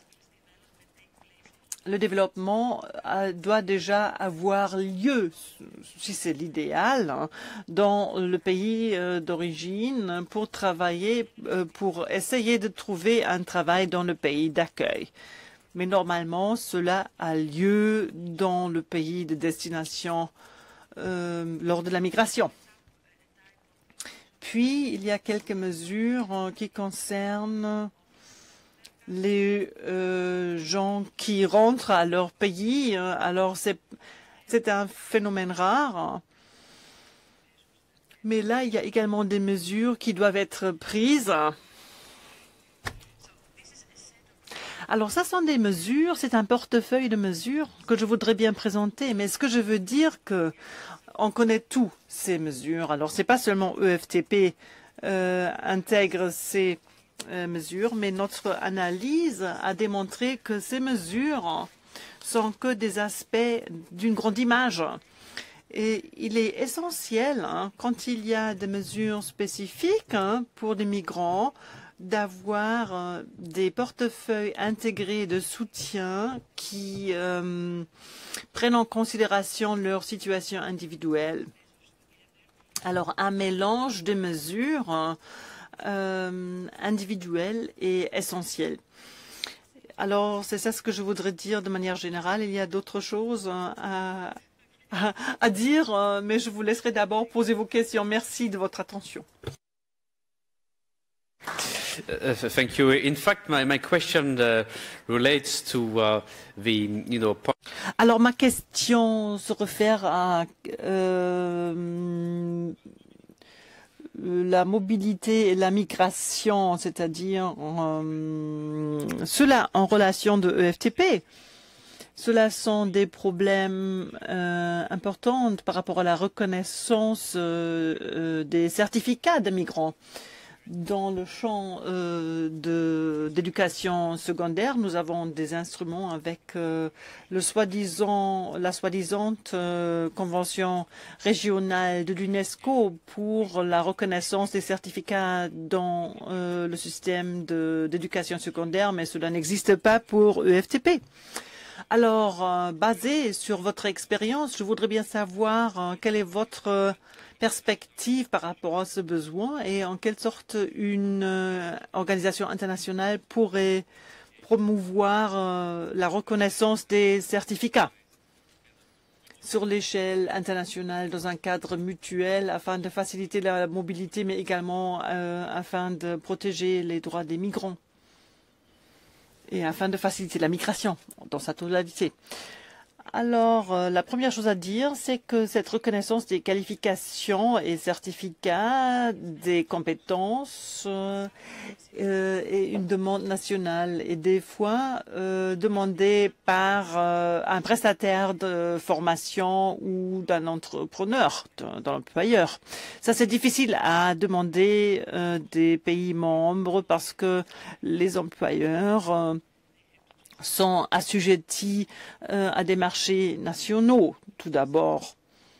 Le développement euh, doit déjà avoir lieu, si c'est l'idéal, hein, dans le pays euh, d'origine pour travailler, euh, pour essayer de trouver un travail dans le pays d'accueil. Mais normalement, cela a lieu dans le pays de destination euh, lors de la migration. Puis, il y a quelques mesures euh, qui concernent les euh, gens qui rentrent à leur pays. Alors, c'est un phénomène rare. Mais là, il y a également des mesures qui doivent être prises. Alors, ça sont des mesures, c'est un portefeuille de mesures que je voudrais bien présenter. Mais ce que je veux dire que on connaît tous ces mesures. Alors, ce n'est pas seulement E F T P euh, intègre ces euh, mesures, mais notre analyse a démontré que ces mesures sont que des aspects d'une grande image. Et il est essentiel, hein, quand il y a des mesures spécifiques hein, pour des migrants, d'avoir euh, des portefeuilles intégrés de soutien qui euh, prennent en considération leur situation individuelle. Alors, un mélange de mesures euh, individuelles et essentielles. Alors, c'est ça ce que je voudrais dire de manière générale. Il y a d'autres choses à, à, à dire, mais je vous laisserai d'abord poser vos questions. Merci de votre attention. Uh, thank you. In fact, my, my question uh, relates to uh, the, you know. Alors, ma question se réfère à euh, la mobilité et la migration, c'est-à-dire euh, cela en relation de E F T P. Cela sont des problèmes euh, importants par rapport à la reconnaissance euh, euh, des certificats de migrants. Dans le champ euh, d'éducation secondaire, nous avons des instruments avec euh, le soi-disant, la soi-disant euh, convention régionale de l'UNESCO pour la reconnaissance des certificats dans euh, le système d'éducation secondaire, mais cela n'existe pas pour E F T P. Alors, euh, basé sur votre expérience, je voudrais bien savoir euh, quelle est votre euh, perspective par rapport à ce besoin et en quelle sorte une euh, organisation internationale pourrait promouvoir euh, la reconnaissance des certificats sur l'échelle internationale dans un cadre mutuel afin de faciliter la mobilité, mais également euh, afin de protéger les droits des migrants et afin de faciliter la migration dans sa totalité. Alors, euh, la première chose à dire, c'est que cette reconnaissance des qualifications et certificats des compétences euh, euh, est une demande nationale et des fois euh, demandée par euh, un prestataire de formation ou d'un entrepreneur, d'un employeur. Ça, c'est difficile à demander euh, des pays membres parce que les employeurs euh, sont assujettis euh, à des marchés nationaux, tout d'abord.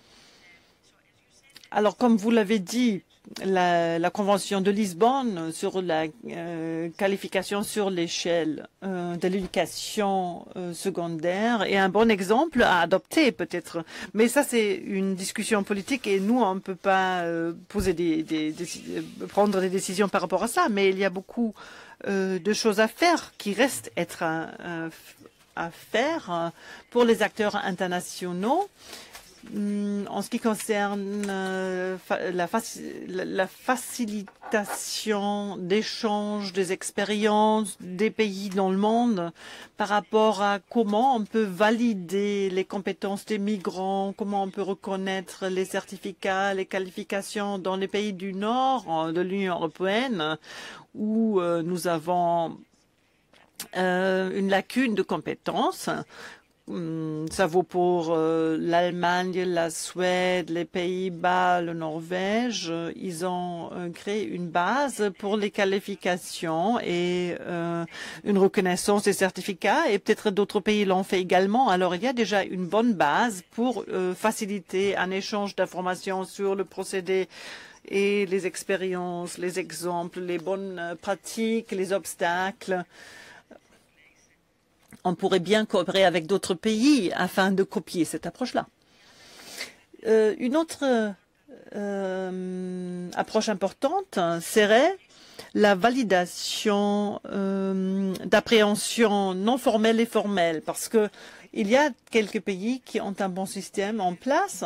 Alors, comme vous l'avez dit, la, la Convention de Lisbonne sur la euh, qualification sur l'échelle euh, de l'éducation euh, secondaire est un bon exemple à adopter, peut-être. Mais ça, c'est une discussion politique et nous, on ne peut pas euh, poser des, des, des, prendre des décisions par rapport à ça. Mais il y a beaucoup euh, de choses à faire qui restent être à, à faire pour les acteurs internationaux. En ce qui concerne euh, la, faci la facilitation d'échange des expériences des pays dans le monde par rapport à comment on peut valider les compétences des migrants, comment on peut reconnaître les certificats, les qualifications dans les pays du Nord de l'Union européenne où euh, nous avons euh, une lacune de compétences. Ça vaut pour euh, l'Allemagne, la Suède, les Pays-Bas, le Norvège. Ils ont euh, créé une base pour les qualifications et euh, une reconnaissance des certificats. Et peut-être d'autres pays l'ont fait également. Alors, il y a déjà une bonne base pour euh, faciliter un échange d'informations sur le procédé et les expériences, les exemples, les bonnes pratiques, les obstacles. On pourrait bien coopérer avec d'autres pays afin de copier cette approche-là. Euh, une autre euh, approche importante serait la validation euh, d'appréhension non formelle et formelle, parce que il y a quelques pays qui ont un bon système en place.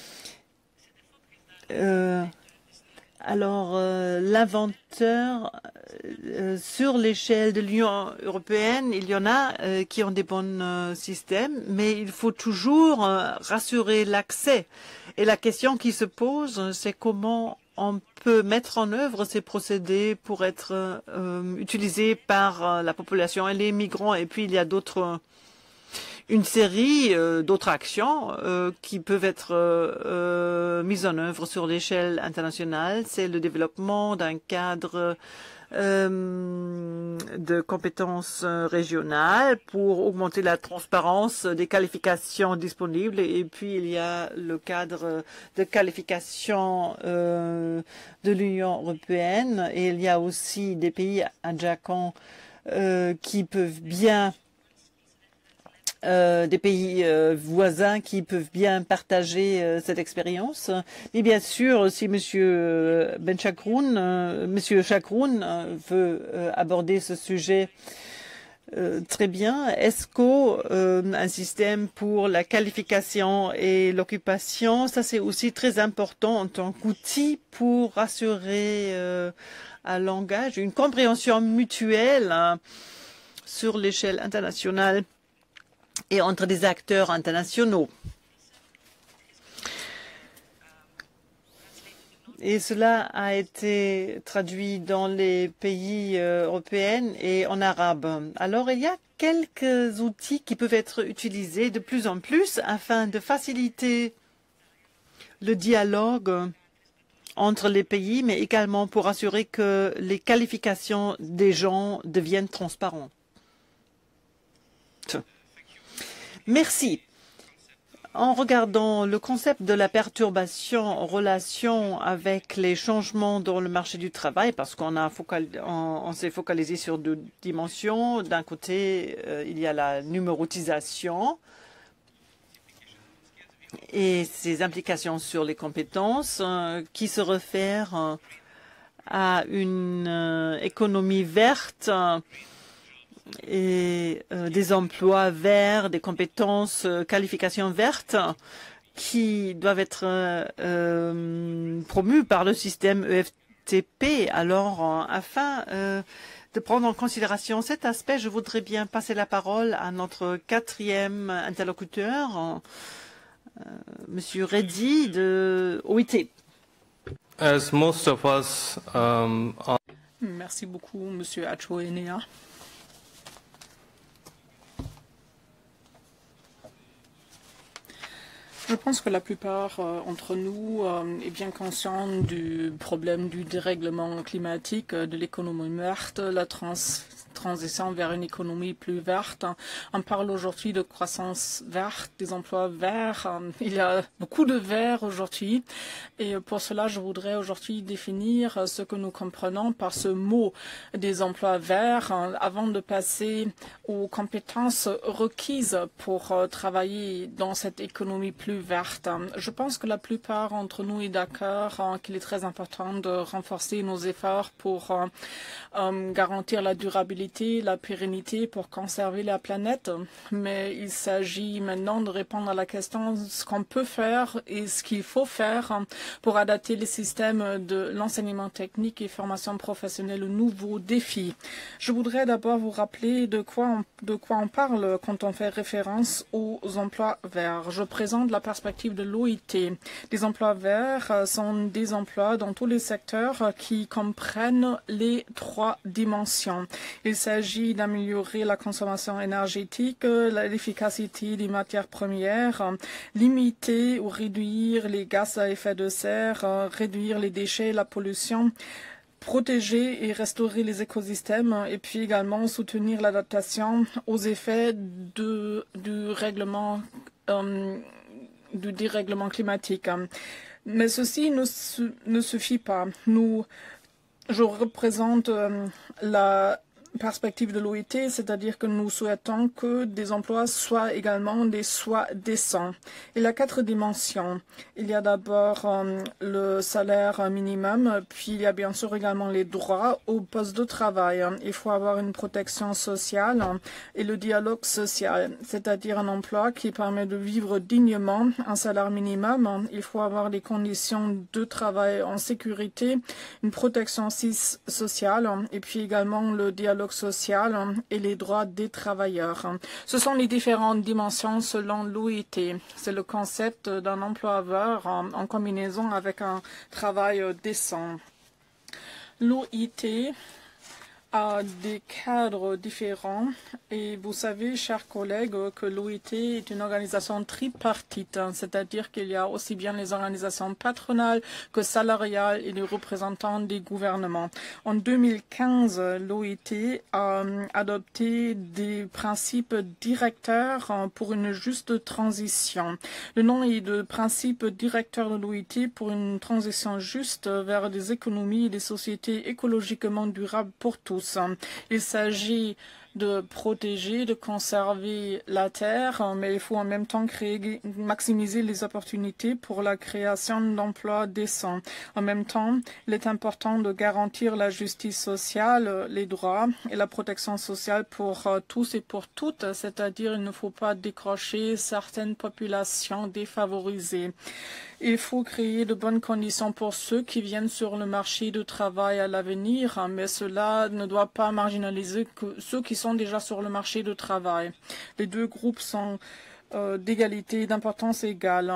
Euh, Alors, euh, l'inventeur, euh, sur l'échelle de l'Union européenne, il y en a euh, qui ont des bons euh, systèmes, mais il faut toujours euh, rassurer l'accès. Et la question qui se pose, c'est comment on peut mettre en œuvre ces procédés pour être euh, utilisés par euh, la population et les migrants. Et puis, il y a d'autres... une série euh, d'autres actions euh, qui peuvent être euh, euh, mises en œuvre sur l'échelle internationale. C'est le développement d'un cadre euh, de compétences régionales pour augmenter la transparence des qualifications disponibles. Et puis, il y a le cadre de qualification euh, de l'Union européenne. Et il y a aussi des pays adjacents euh, qui peuvent bien Euh, des pays euh, voisins qui peuvent bien partager euh, cette expérience. Mais bien sûr, si Monsieur Ben Chakroun, euh, Monsieur Chakroun euh, veut euh, aborder ce sujet euh, très bien, ESCO, euh, un système pour la qualification et l'occupation, ça c'est aussi très important en tant qu'outil pour assurer euh, un langage, une compréhension mutuelle hein, sur l'échelle internationale et entre des acteurs internationaux. Et cela a été traduit dans les pays euh, européens et en arabe. Alors, il y a quelques outils qui peuvent être utilisés de plus en plus afin de faciliter le dialogue entre les pays, mais également pour assurer que les qualifications des gens deviennent transparentes. Merci. En regardant le concept de la perturbation en relation avec les changements dans le marché du travail, parce qu'on a focal, on, on s'est focalisé sur deux dimensions. D'un côté, euh, il y a la numérotisation et ses implications sur les compétences euh, qui se réfèrent euh, à une euh, économie verte euh, et euh, des emplois verts, des compétences, euh, qualifications vertes qui doivent être euh, euh, promues par le système E F T P. Alors, euh, afin euh, de prendre en considération cet aspect, je voudrais bien passer la parole à notre quatrième interlocuteur, euh, Monsieur Reddy de O I T. As most of us, um, are... Merci beaucoup, Monsieur Acho-Enea. Je pense que la plupart euh, d'entre nous euh, est bien conscient du problème du dérèglement climatique, euh, de l'économie verte, la trans transition vers une économie plus verte. On parle aujourd'hui de croissance verte, des emplois verts. Il y a beaucoup de verts aujourd'hui. Et pour cela, je voudrais aujourd'hui définir ce que nous comprenons par ce mot des emplois verts avant de passer aux compétences requises pour travailler dans cette économie plus verte. Je pense que la plupart d'entre nous est d'accord qu'il est très important de renforcer nos efforts pour euh, euh, garantir la durabilité, la pérennité, pour conserver la planète. Mais il s'agit maintenant de répondre à la question de ce qu'on peut faire et ce qu'il faut faire pour adapter les systèmes de l'enseignement technique et formation professionnelle aux nouveaux défis. Je voudrais d'abord vous rappeler de quoi, on, de quoi on parle quand on fait référence aux emplois verts. Je présente la perspective de l'O I T. Les emplois verts sont des emplois dans tous les secteurs qui comprennent les trois dimensions. Il s'agit d'améliorer la consommation énergétique, l'efficacité des matières premières, limiter ou réduire les gaz à effet de serre, réduire les déchets, la pollution, protéger et restaurer les écosystèmes et puis également soutenir l'adaptation aux effets de, du règlement euh, du dérèglement climatique. Mais ceci ne, ne suffit pas. Nous, je représente euh, la perspective de l'O I T, c'est-à-dire que nous souhaitons que des emplois soient également des soins décents. Il y a quatre dimensions. Il y a d'abord euh, le salaire minimum, puis il y a bien sûr également les droits au poste de travail. Il faut avoir une protection sociale et le dialogue social, c'est-à-dire un emploi qui permet de vivre dignement, un salaire minimum. Il faut avoir des conditions de travail en sécurité, une protection sociale et puis également le dialogue social et les droits des travailleurs. Ce sont les différentes dimensions selon l'O I T. C'est le concept d'un emploi vert en, en combinaison avec un travail décent. L'O I T a des cadres différents et vous savez, chers collègues, que l'O I T est une organisation tripartite, c'est-à-dire qu'il y a aussi bien les organisations patronales que salariales et les représentants des gouvernements. En deux mille quinze, l'O I T a adopté des principes directeurs pour une juste transition. Le nom est de principe directeur de l'O I T pour une transition juste vers des économies et des sociétés écologiquement durables pour tous. Il s'agit de protéger, de conserver la terre, mais il faut en même temps créer, maximiser les opportunités pour la création d'emplois décents. En même temps, il est important de garantir la justice sociale, les droits et la protection sociale pour tous et pour toutes, c'est-à-dire il ne faut pas décrocher certaines populations défavorisées. Il faut créer de bonnes conditions pour ceux qui viennent sur le marché du travail à l'avenir, mais cela ne doit pas marginaliser que ceux qui sont déjà sur le marché du travail. Les deux groupes sont euh, d'égalité, d'importance égale.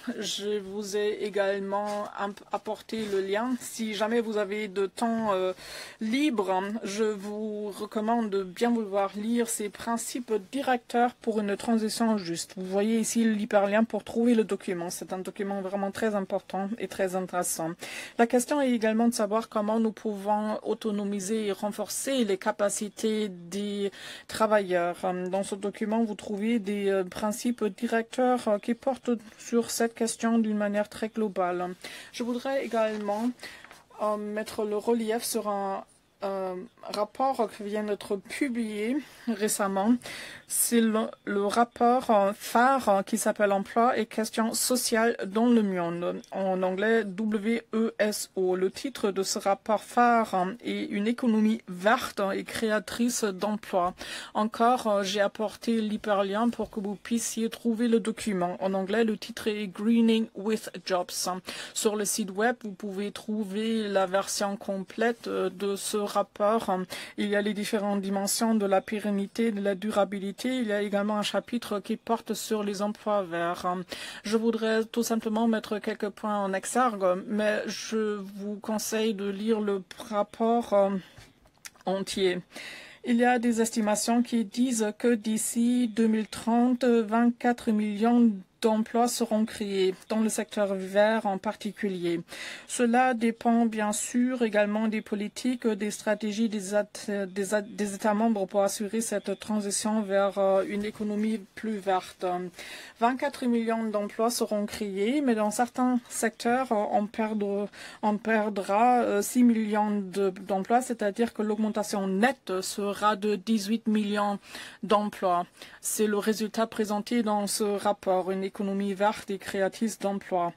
Je vous ai également apporté le lien. Si jamais vous avez de temps euh, libre, je vous recommande de bien vouloir lire ces principes directeurs pour une transition juste. Vous voyez ici l'hyperlien pour trouver le document. C'est un document vraiment très important et très intéressant. La question est également de savoir comment nous pouvons autonomiser et renforcer les capacités des travailleurs. Dans ce document, vous trouvez des euh, principes directeurs euh, qui portent sur cette question d'une manière très globale. Je voudrais également euh, mettre le relief sur un euh, rapport qui vient d'être publié récemment. C'est le, le rapport euh, phare euh, qui s'appelle Emploi et questions sociales dans le monde, en anglais W E S O. Le titre de ce rapport phare euh, est Une économie verte et créatrice d'emplois. Encore, euh, j'ai apporté l'hyperlien pour que vous puissiez trouver le document. En anglais, le titre est Greening with Jobs. Sur le site web, vous pouvez trouver la version complète euh, de ce rapport. Il y a les différentes dimensions de la pérennité, de la durabilité. Il y a également un chapitre qui porte sur les emplois verts. Je voudrais tout simplement mettre quelques points en exergue, mais je vous conseille de lire le rapport euh, entier. Il y a des estimations qui disent que d'ici deux mille trente, vingt-quatre millions d'emplois seront créés, dans le secteur vert en particulier. Cela dépend bien sûr également des politiques, des stratégies des, des, des États membres pour assurer cette transition vers une économie plus verte. vingt-quatre millions d'emplois seront créés, mais dans certains secteurs, on, perdre, on perdra six millions d'emplois, c'est-à-dire que l'augmentation nette sera de dix-huit millions d'emplois. C'est le résultat présenté dans ce rapport, une économie verte et créatrice d'emplois.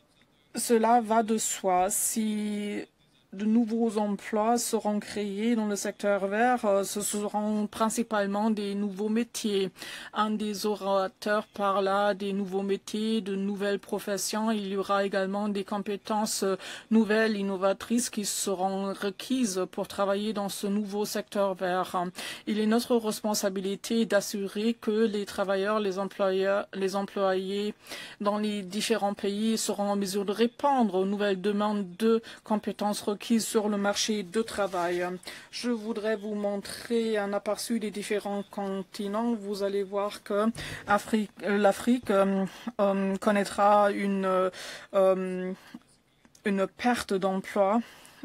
Cela va de soi. Si de nouveaux emplois seront créés dans le secteur vert, ce seront principalement des nouveaux métiers. Un des orateurs parla des nouveaux métiers, de nouvelles professions. Il y aura également des compétences nouvelles, innovatrices qui seront requises pour travailler dans ce nouveau secteur vert. Il est notre responsabilité d'assurer que les travailleurs, les employeurs, les employés dans les différents pays seront en mesure de répondre aux nouvelles demandes de compétences requises sur le marché du travail. Je voudrais vous montrer un aperçu des différents continents. Vous allez voir que l'Afrique euh, euh, connaîtra une, euh, une perte d'emploi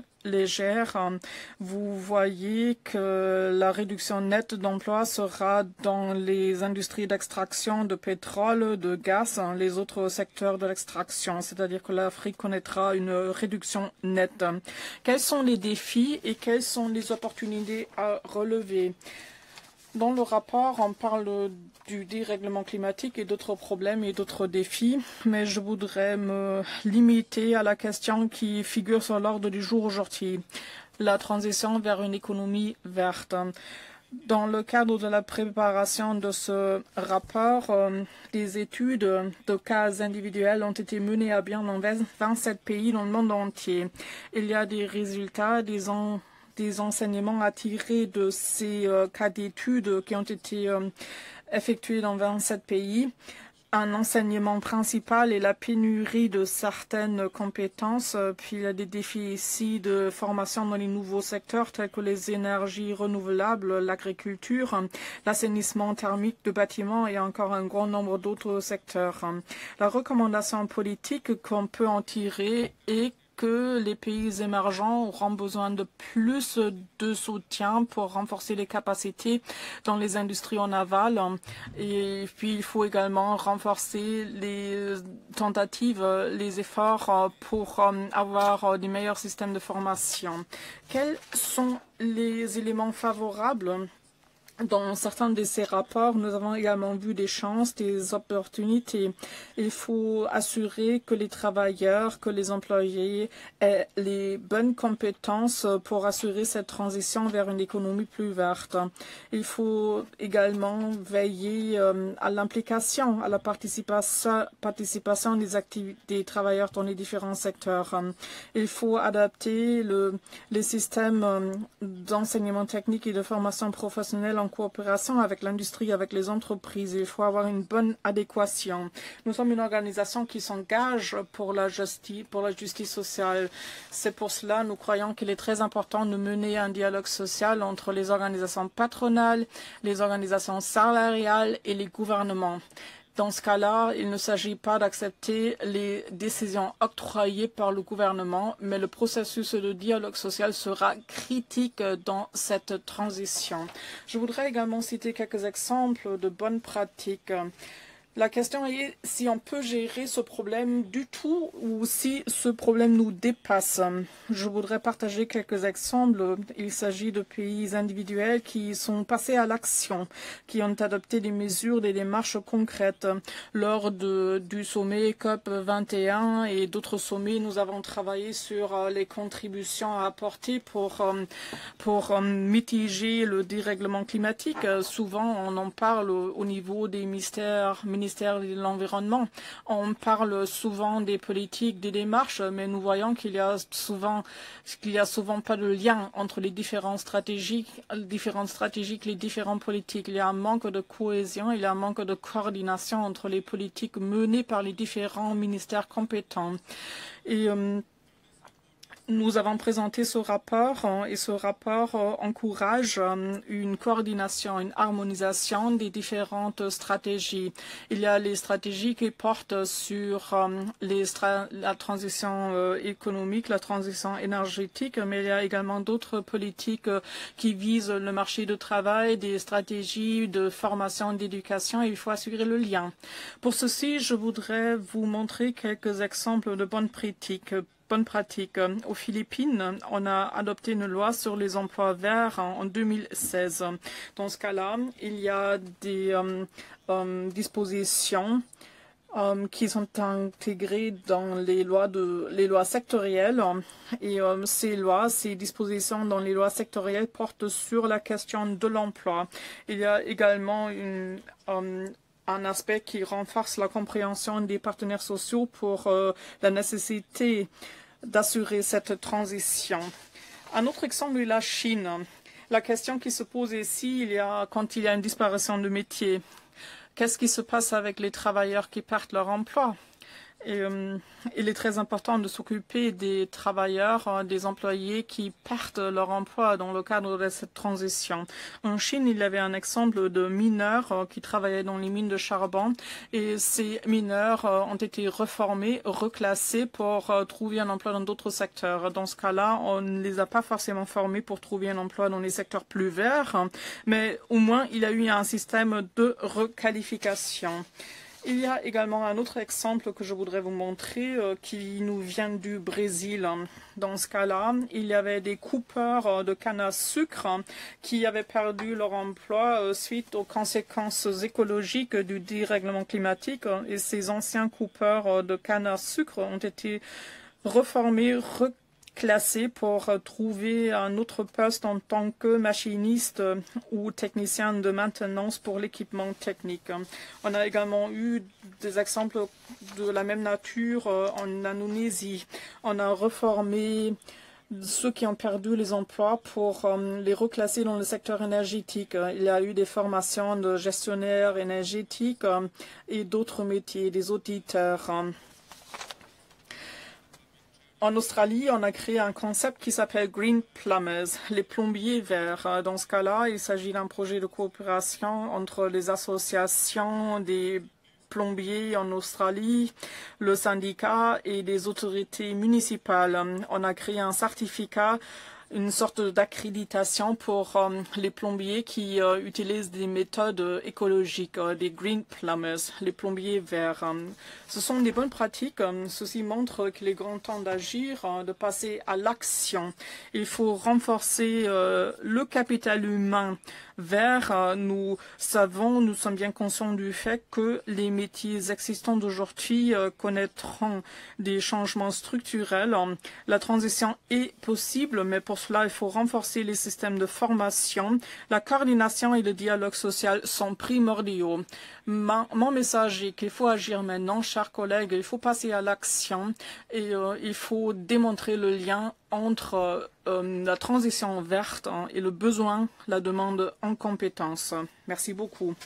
légère. Vous voyez que la réduction nette d'emplois sera dans les industries d'extraction de pétrole, de gaz, les autres secteurs de l'extraction, c'est-à-dire que l'Afrique connaîtra une réduction nette. Quels sont les défis et quelles sont les opportunités à relever? Dans le rapport, on parle du dérèglement climatique et d'autres problèmes et d'autres défis, mais je voudrais me limiter à la question qui figure sur l'ordre du jour aujourd'hui, la transition vers une économie verte. Dans le cadre de la préparation de ce rapport, euh, des études de cas individuels ont été menées à bien dans vingt-sept pays dans le monde entier. Il y a des résultats, des en des enseignements à tirer de ces euh, cas d'études qui ont été euh, effectués dans vingt-sept pays. Un enseignement principal est la pénurie de certaines compétences, puis il y a des défis ici de formation dans les nouveaux secteurs tels que les énergies renouvelables, l'agriculture, l'assainissement thermique de bâtiments et encore un grand nombre d'autres secteurs. La recommandation politique qu'on peut en tirer est que les pays émergents auront besoin de plus de soutien pour renforcer les capacités dans les industries en aval. Et puis, il faut également renforcer les tentatives, les efforts pour avoir des meilleurs systèmes de formation. Quels sont les éléments favorables? Dans certains de ces rapports, nous avons également vu des chances, des opportunités. Il faut assurer que les travailleurs, que les employés aient les bonnes compétences pour assurer cette transition vers une économie plus verte. Il faut également veiller à l'implication, à la participation, participation des, des travailleurs dans les différents secteurs. Il faut adapter le, les systèmes d'enseignement technique et de formation professionnelle en coopération avec l'industrie, avec les entreprises. Il faut avoir une bonne adéquation. Nous sommes une organisation qui s'engage pour la justice, pour la justice sociale. C'est pour cela nous croyons qu'il est très important de mener un dialogue social entre les organisations patronales, les organisations salariales et les gouvernements. Dans ce cas-là, il ne s'agit pas d'accepter les décisions octroyées par le gouvernement, mais le processus de dialogue social sera critique dans cette transition. Je voudrais également citer quelques exemples de bonnes pratiques. La question est si on peut gérer ce problème du tout ou si ce problème nous dépasse. Je voudrais partager quelques exemples. Il s'agit de pays individuels qui sont passés à l'action, qui ont adopté des mesures, des démarches concrètes. Lors de, du sommet COP vingt et un et d'autres sommets, nous avons travaillé sur les contributions à apporter pour, pour mitiger le dérèglement climatique. Souvent, on en parle au niveau des ministères ministère de l'Environnement. On parle souvent des politiques, des démarches, mais nous voyons qu'il y a souvent qu'il y a souvent pas de lien entre les différentes stratégies, différentes stratégies, les différentes politiques. Il y a un manque de cohésion, il y a un manque de coordination entre les politiques menées par les différents ministères compétents. Et euh, nous avons présenté ce rapport euh, et ce rapport euh, encourage euh, une coordination, une harmonisation des différentes stratégies. Il y a les stratégies qui portent sur euh, les stra la transition euh, économique, la transition énergétique, mais il y a également d'autres politiques euh, qui visent le marché du travail, des stratégies de formation et d'éducation. Il faut assurer le lien. Pour ceci, je voudrais vous montrer quelques exemples de bonnes pratiques. Bonne pratique. Aux Philippines, on a adopté une loi sur les emplois verts en deux mille seize. Dans ce cas-là, il y a des euh, euh, dispositions euh, qui sont intégrées dans les lois, de, les lois sectorielles. Et euh, ces lois, ces dispositions dans les lois sectorielles portent sur la question de l'emploi. Il y a également une... Euh, un aspect qui renforce la compréhension des partenaires sociaux pour euh, la nécessité d'assurer cette transition. Un autre exemple est la Chine. La question qui se pose ici, il y a, quand il y a une disparition de métier, qu'est-ce qui se passe avec les travailleurs qui perdent leur emploi? Et, euh, il est très important de s'occuper des travailleurs, euh, des employés qui perdent leur emploi dans le cadre de cette transition. En Chine, il y avait un exemple de mineurs euh, qui travaillaient dans les mines de charbon et ces mineurs euh, ont été reformés, reclassés pour euh, trouver un emploi dans d'autres secteurs. Dans ce cas-là, on ne les a pas forcément formés pour trouver un emploi dans les secteurs plus verts, mais au moins il y a eu un système de requalification. Il y a également un autre exemple que je voudrais vous montrer euh, qui nous vient du Brésil. Dans ce cas-là, il y avait des coupeurs euh, de canne à sucre euh, qui avaient perdu leur emploi euh, suite aux conséquences écologiques du dérèglement climatique. Euh, et ces anciens coupeurs euh, de canne à sucre ont été reformés, reclassés classé pour trouver un autre poste en tant que machiniste ou technicien de maintenance pour l'équipement technique. On a également eu des exemples de la même nature en Indonésie. On a reformé ceux qui ont perdu les emplois pour les reclasser dans le secteur énergétique. Il y a eu des formations de gestionnaires énergétiques et d'autres métiers, des auditeurs. En Australie, on a créé un concept qui s'appelle Green Plumbers, les plombiers verts. Dans ce cas-là, il s'agit d'un projet de coopération entre les associations des plombiers en Australie, le syndicat et des autorités municipales. On a créé un certificat, une sorte d'accréditation pour euh, les plombiers qui euh, utilisent des méthodes écologiques, euh, des green plumbers, les plombiers verts. Ce sont des bonnes pratiques. Ceci montre qu'il est grand temps d'agir, euh, de passer à l'action. Il faut renforcer euh, le capital humain vert. Euh, nous savons, nous sommes bien conscients du fait que les métiers existants d'aujourd'hui euh, connaîtront des changements structurels. La transition est possible, mais pour cela, il faut renforcer les systèmes de formation. La coordination et le dialogue social sont primordiaux. Ma, mon message est qu'il faut agir maintenant, chers collègues. Il faut passer à l'action et euh, il faut démontrer le lien entre euh, la transition verte hein, et le besoin, la demande en compétences. Merci beaucoup.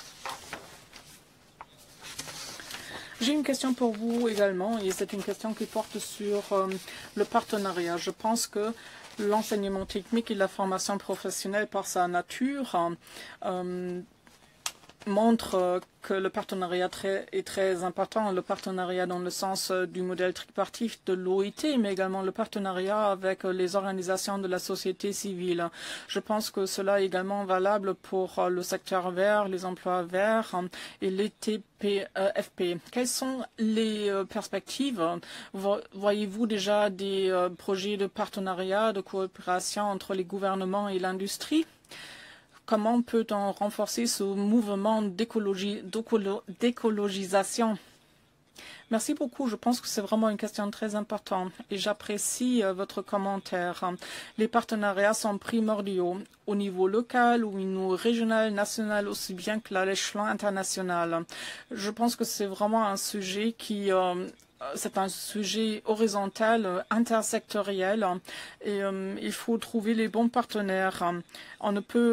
J'ai une question pour vous également, et c'est une question qui porte sur euh, le partenariat. Je pense que l'enseignement technique et la formation professionnelle par sa nature euh, montre que le partenariat très, est très important, le partenariat dans le sens du modèle tripartite de l'O I T, mais également le partenariat avec les organisations de la société civile. Je pense que cela est également valable pour le secteur vert, les emplois verts et les T P F P. Quelles sont les perspectives? Voyez-vous déjà des projets de partenariat, de coopération entre les gouvernements et l'industrie? Comment peut-on renforcer ce mouvement d'écologisation? Merci beaucoup. Je pense que c'est vraiment une question très importante et j'apprécie euh, votre commentaire. Les partenariats sont primordiaux au niveau local, au niveau régional, national, aussi bien que à l'échelon international. Je pense que c'est vraiment un sujet qui... Euh, C'est un sujet horizontal, intersectoriel et euh, il faut trouver les bons partenaires. On ne peut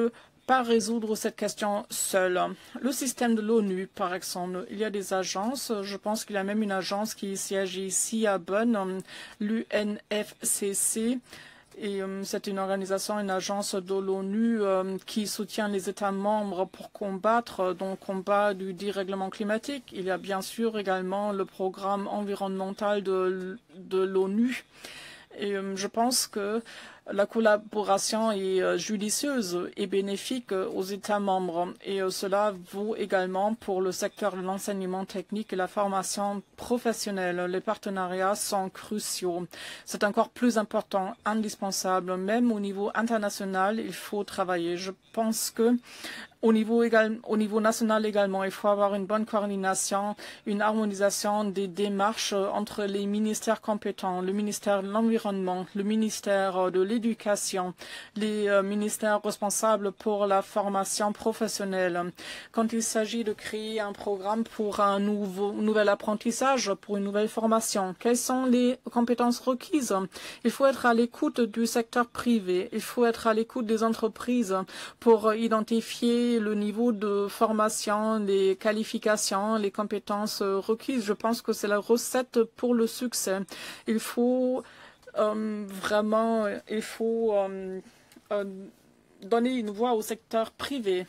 pas résoudre cette question seul. Le système de l'ONU, par exemple, il y a des agences. Je pense qu'il y a même une agence qui siège ici à Bonn, l'U N F C C. Et euh, c'est une organisation, une agence de l'ONU euh, qui soutient les États membres pour combattre euh, donc combat du dérèglement climatique. Il y a bien sûr également le programme environnemental de, de l'ONU. Et euh, je pense que la collaboration est euh, judicieuse et bénéfique euh, aux États membres. Et euh, cela vaut également pour le secteur de l'enseignement technique et la formation professionnelle. Les partenariats sont cruciaux. C'est encore plus important, indispensable. Même au niveau international, il faut travailler. Je pense que Au niveau, égal, au niveau national également, il faut avoir une bonne coordination, une harmonisation des démarches entre les ministères compétents, le ministère de l'Environnement, le ministère de l'Éducation, les euh, ministères responsables pour la formation professionnelle. Quand il s'agit de créer un programme pour un nouveau, nouvel apprentissage, pour une nouvelle formation, quelles sont les compétences requises? Il faut être à l'écoute du secteur privé, il faut être à l'écoute des entreprises pour identifier le niveau de formation, les qualifications, les compétences requises. Je pense que c'est la recette pour le succès. Il faut euh, vraiment, il faut euh, euh, donner une voix au secteur privé.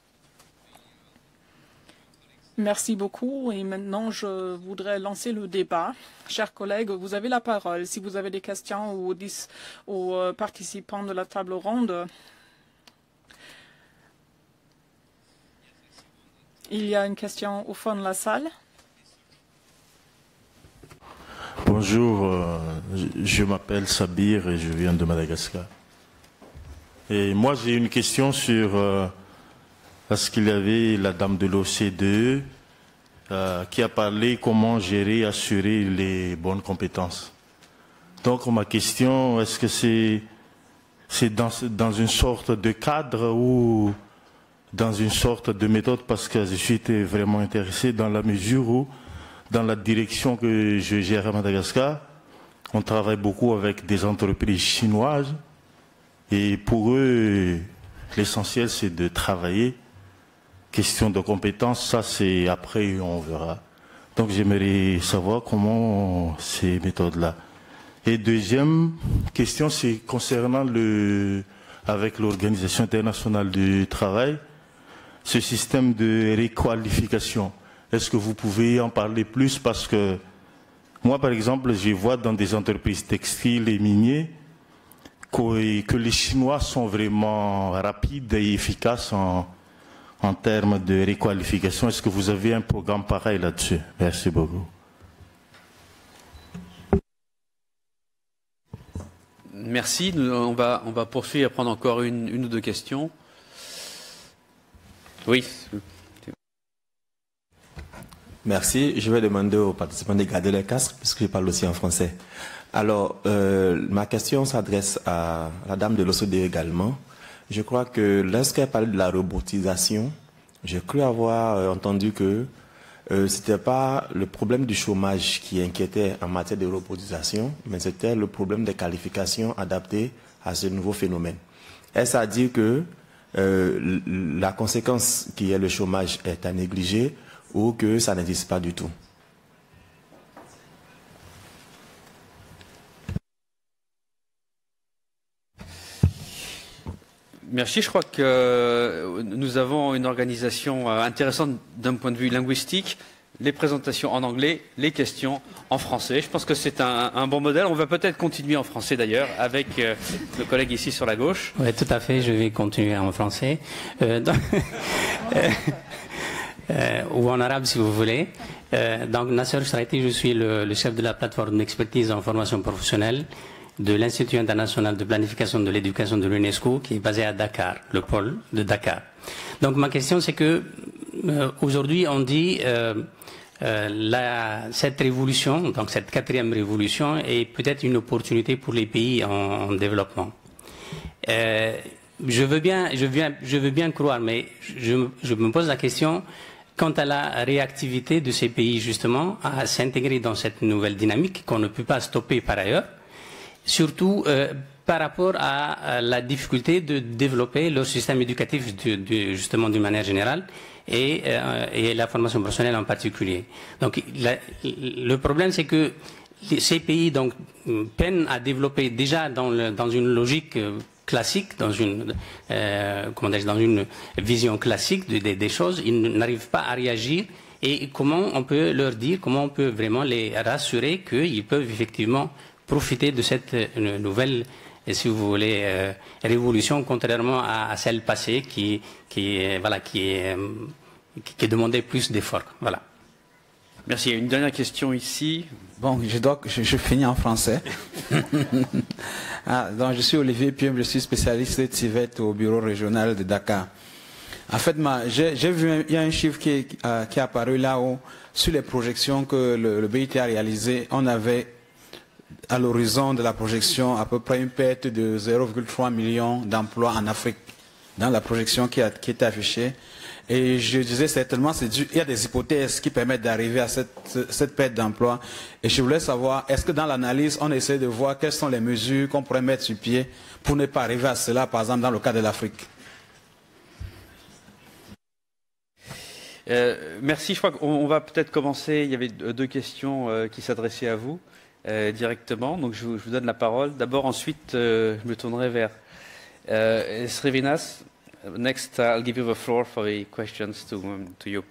Merci beaucoup. Et maintenant, je voudrais lancer le débat. Chers collègues, vous avez la parole. Si vous avez des questions aux, aux euh, participants de la table ronde, il y a une question au fond de la salle. Bonjour, euh, je, je m'appelle Sabir et je viens de Madagascar. Et moi, j'ai une question sur... Euh, parce qu'il y avait la dame de l'O C D E euh, qui a parlé comment gérer, assurer les bonnes compétences. Donc, ma question, est-ce que c'est c'est dans, dans une sorte de cadre ou... dans une sorte de méthode, parce que je suis vraiment intéressé dans la mesure où, dans la direction que je gère à Madagascar, on travaille beaucoup avec des entreprises chinoises et pour eux, l'essentiel c'est de travailler. Question de compétences, ça c'est après, on verra. Donc j'aimerais savoir comment ces méthodes-là. Et deuxième question, c'est concernant le, avec l'Organisation internationale du travail, ce système de réqualification. Est-ce que vous pouvez en parler plus? Parce que moi, par exemple, je vois dans des entreprises textiles et minières que, que les Chinois sont vraiment rapides et efficaces en, en termes de réqualification. Est-ce que vous avez un programme pareil là-dessus? Merci beaucoup. Merci. Nous, on, va, on va poursuivre et prendre encore une, une ou deux questions. Oui. Merci. Je vais demander aux participants de garder leur casque, puisque je parle aussi en français. Alors, euh, ma question s'adresse à la dame de l'O C D E également. Je crois que lorsqu'elle parle de la robotisation, j'ai cru avoir entendu que euh, ce n'était pas le problème du chômage qui inquiétait en matière de robotisation, mais c'était le problème des qualifications adaptées à ce nouveau phénomène. Est-ce à dire que Euh, la conséquence qui est le chômage est à négliger ou que ça n'existe pas du tout? Merci. Je crois que nous avons une organisation intéressante d'un point de vue linguistique. Les présentations en anglais, les questions en français. Je pense que c'est un, un bon modèle. On va peut-être continuer en français d'ailleurs avec euh, le collègue ici sur la gauche. Oui, tout à fait. Je vais continuer en français. Euh, donc, euh, euh, ou en arabe si vous voulez. Euh, donc, Nasser Sraiti, je suis le, le chef de la plateforme d'expertise en formation professionnelle de l'Institut international de planification de l'éducation de l'UNESCO qui est basé à Dakar, le pôle de Dakar. Donc, ma question c'est que euh, aujourd'hui on dit euh, Euh, la, cette révolution, donc cette quatrième révolution, est peut-être une opportunité pour les pays en, en développement. Euh, je veux bien, je, viens, je veux bien croire, mais je, je me pose la question quant à la réactivité de ces pays justement à s'intégrer dans cette nouvelle dynamique qu'on ne peut pas stopper par ailleurs. Surtout, euh, par rapport à, à la difficulté de développer leur système éducatif de, de, justement d'une manière générale et, euh, et la formation professionnelle en particulier. Donc la, le problème c'est que ces pays donc, peinent à développer déjà dans, le, dans une logique classique, dans une, euh, comment dire, dans une vision classique de, de, des choses, ils n'arrivent pas à réagir. Et comment on peut leur dire, comment on peut vraiment les rassurer qu'ils peuvent effectivement profiter de cette euh, nouvelle, si vous voulez, euh, révolution, contrairement à, à celle passée qui, qui, voilà, qui, est, qui, qui demandait plus d'efforts. Voilà. Merci. Une dernière question ici. Bon, je, dois, je, je finis en français. ah, donc, je suis Olivier Piem, je suis spécialiste de TIVET au bureau régional de Dakar. En fait, j'ai vu, il y a un chiffre qui est, euh, qui est apparu là-haut sur les projections que le, le B I T a réalisées. On avait à l'horizon de la projection à peu près une perte de zéro virgule trois million d'emplois en Afrique dans la projection qui, a, qui était affichée. Et je disais certainement, il y a des hypothèses qui permettent d'arriver à cette, cette perte d'emploi. Et je voulais savoir, est-ce que dans l'analyse, on essaie de voir quelles sont les mesures qu'on pourrait mettre sur pied pour ne pas arriver à cela, par exemple, dans le cas de l'Afrique? Euh, merci. Je crois qu'on va peut-être commencer. Il y avait deux questions euh, qui s'adressaient à vous euh, directement. Donc, je vous, je vous donne la parole. D'abord, ensuite, euh, je me tournerai vers euh, Srivinas. Next, I'll give you the floor for the questions to, um, to you.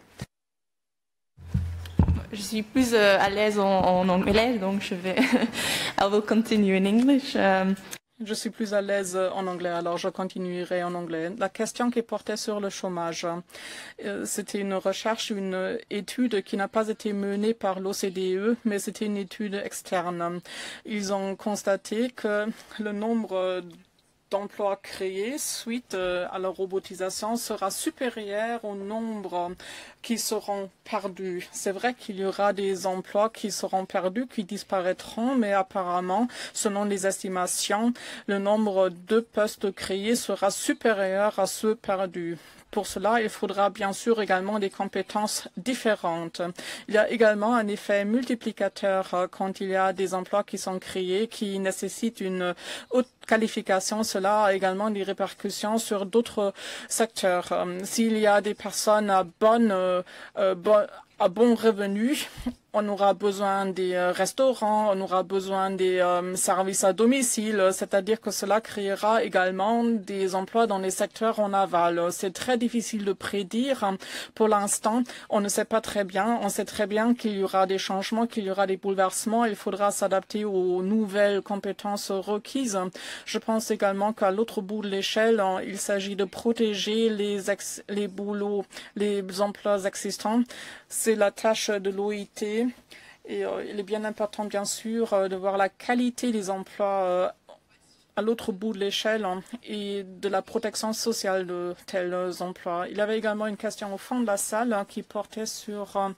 Je suis plus euh, à l'aise en, en anglais, donc je vais. I will continue in English. Um, Je suis plus à l'aise en anglais, alors je continuerai en anglais. La question qui portait sur le chômage, euh, c'était une recherche, une étude qui n'a pas été menée par l'O C D E, mais c'était une étude externe. Ils ont constaté que le nombre d'emplois créés suite à la robotisation sera supérieur au nombre qui seront perdus. C'est vrai qu'il y aura des emplois qui seront perdus, qui disparaîtront, mais apparemment, selon les estimations, le nombre de postes créés sera supérieur à ceux perdus. Pour cela, il faudra bien sûr également des compétences différentes. Il y a également un effet multiplicateur quand il y a des emplois qui sont créés, qui nécessitent une haute qualification. Cela a également des répercussions sur d'autres secteurs. S'il y a des personnes à bonne, euh, bon, à bon revenu, on aura besoin des euh, restaurants, on aura besoin des euh, services à domicile, c'est-à-dire que cela créera également des emplois dans les secteurs en aval. C'est très difficile de prédire. Pour l'instant, on ne sait pas très bien. On sait très bien qu'il y aura des changements, qu'il y aura des bouleversements. Il faudra s'adapter aux nouvelles compétences requises. Je pense également qu'à l'autre bout de l'échelle, il s'agit de protéger les, ex les boulots, les emplois existants. C'est la tâche de l'O I T. Et euh, il est bien important, bien sûr, euh, de voir la qualité des emplois euh, à l'autre bout de l'échelle hein, et de la protection sociale de tels emplois. Il y avait également une question au fond de la salle hein, qui portait sur euh,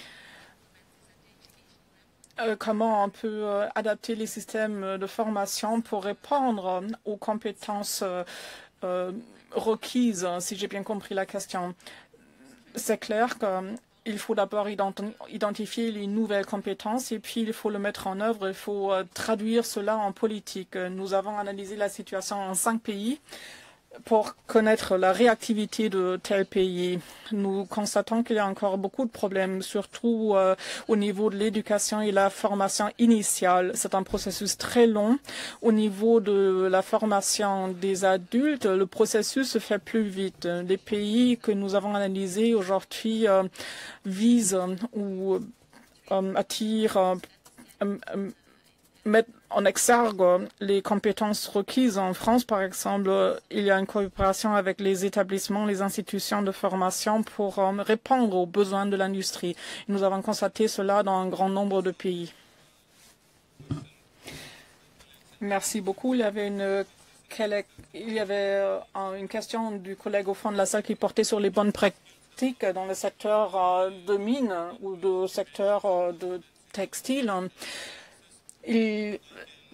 euh, comment on peut euh, adapter les systèmes de formation pour répondre euh, aux compétences euh, euh, requises, si j'ai bien compris la question. C'est clair que il faut d'abord identifier les nouvelles compétences et puis il faut le mettre en œuvre, il faut euh, traduire cela en politique. Nous avons analysé la situation en cinq pays pour connaître la réactivité de tels pays. Nous constatons qu'il y a encore beaucoup de problèmes, surtout euh, au niveau de l'éducation et la formation initiale. C'est un processus très long. Au niveau de la formation des adultes, le processus se fait plus vite. Les pays que nous avons analysés aujourd'hui euh, visent euh, ou euh, attirent euh, euh, mettre en exergue les compétences requises. En France, par exemple, il y a une coopération avec les établissements, les institutions de formation pour euh, répondre aux besoins de l'industrie. Nous avons constaté cela dans un grand nombre de pays. Merci beaucoup. Il y avait une, il y avait une question du collègue au fond de la salle qui portait sur les bonnes pratiques dans le secteur euh, de mines ou le secteur euh, de textile. Il,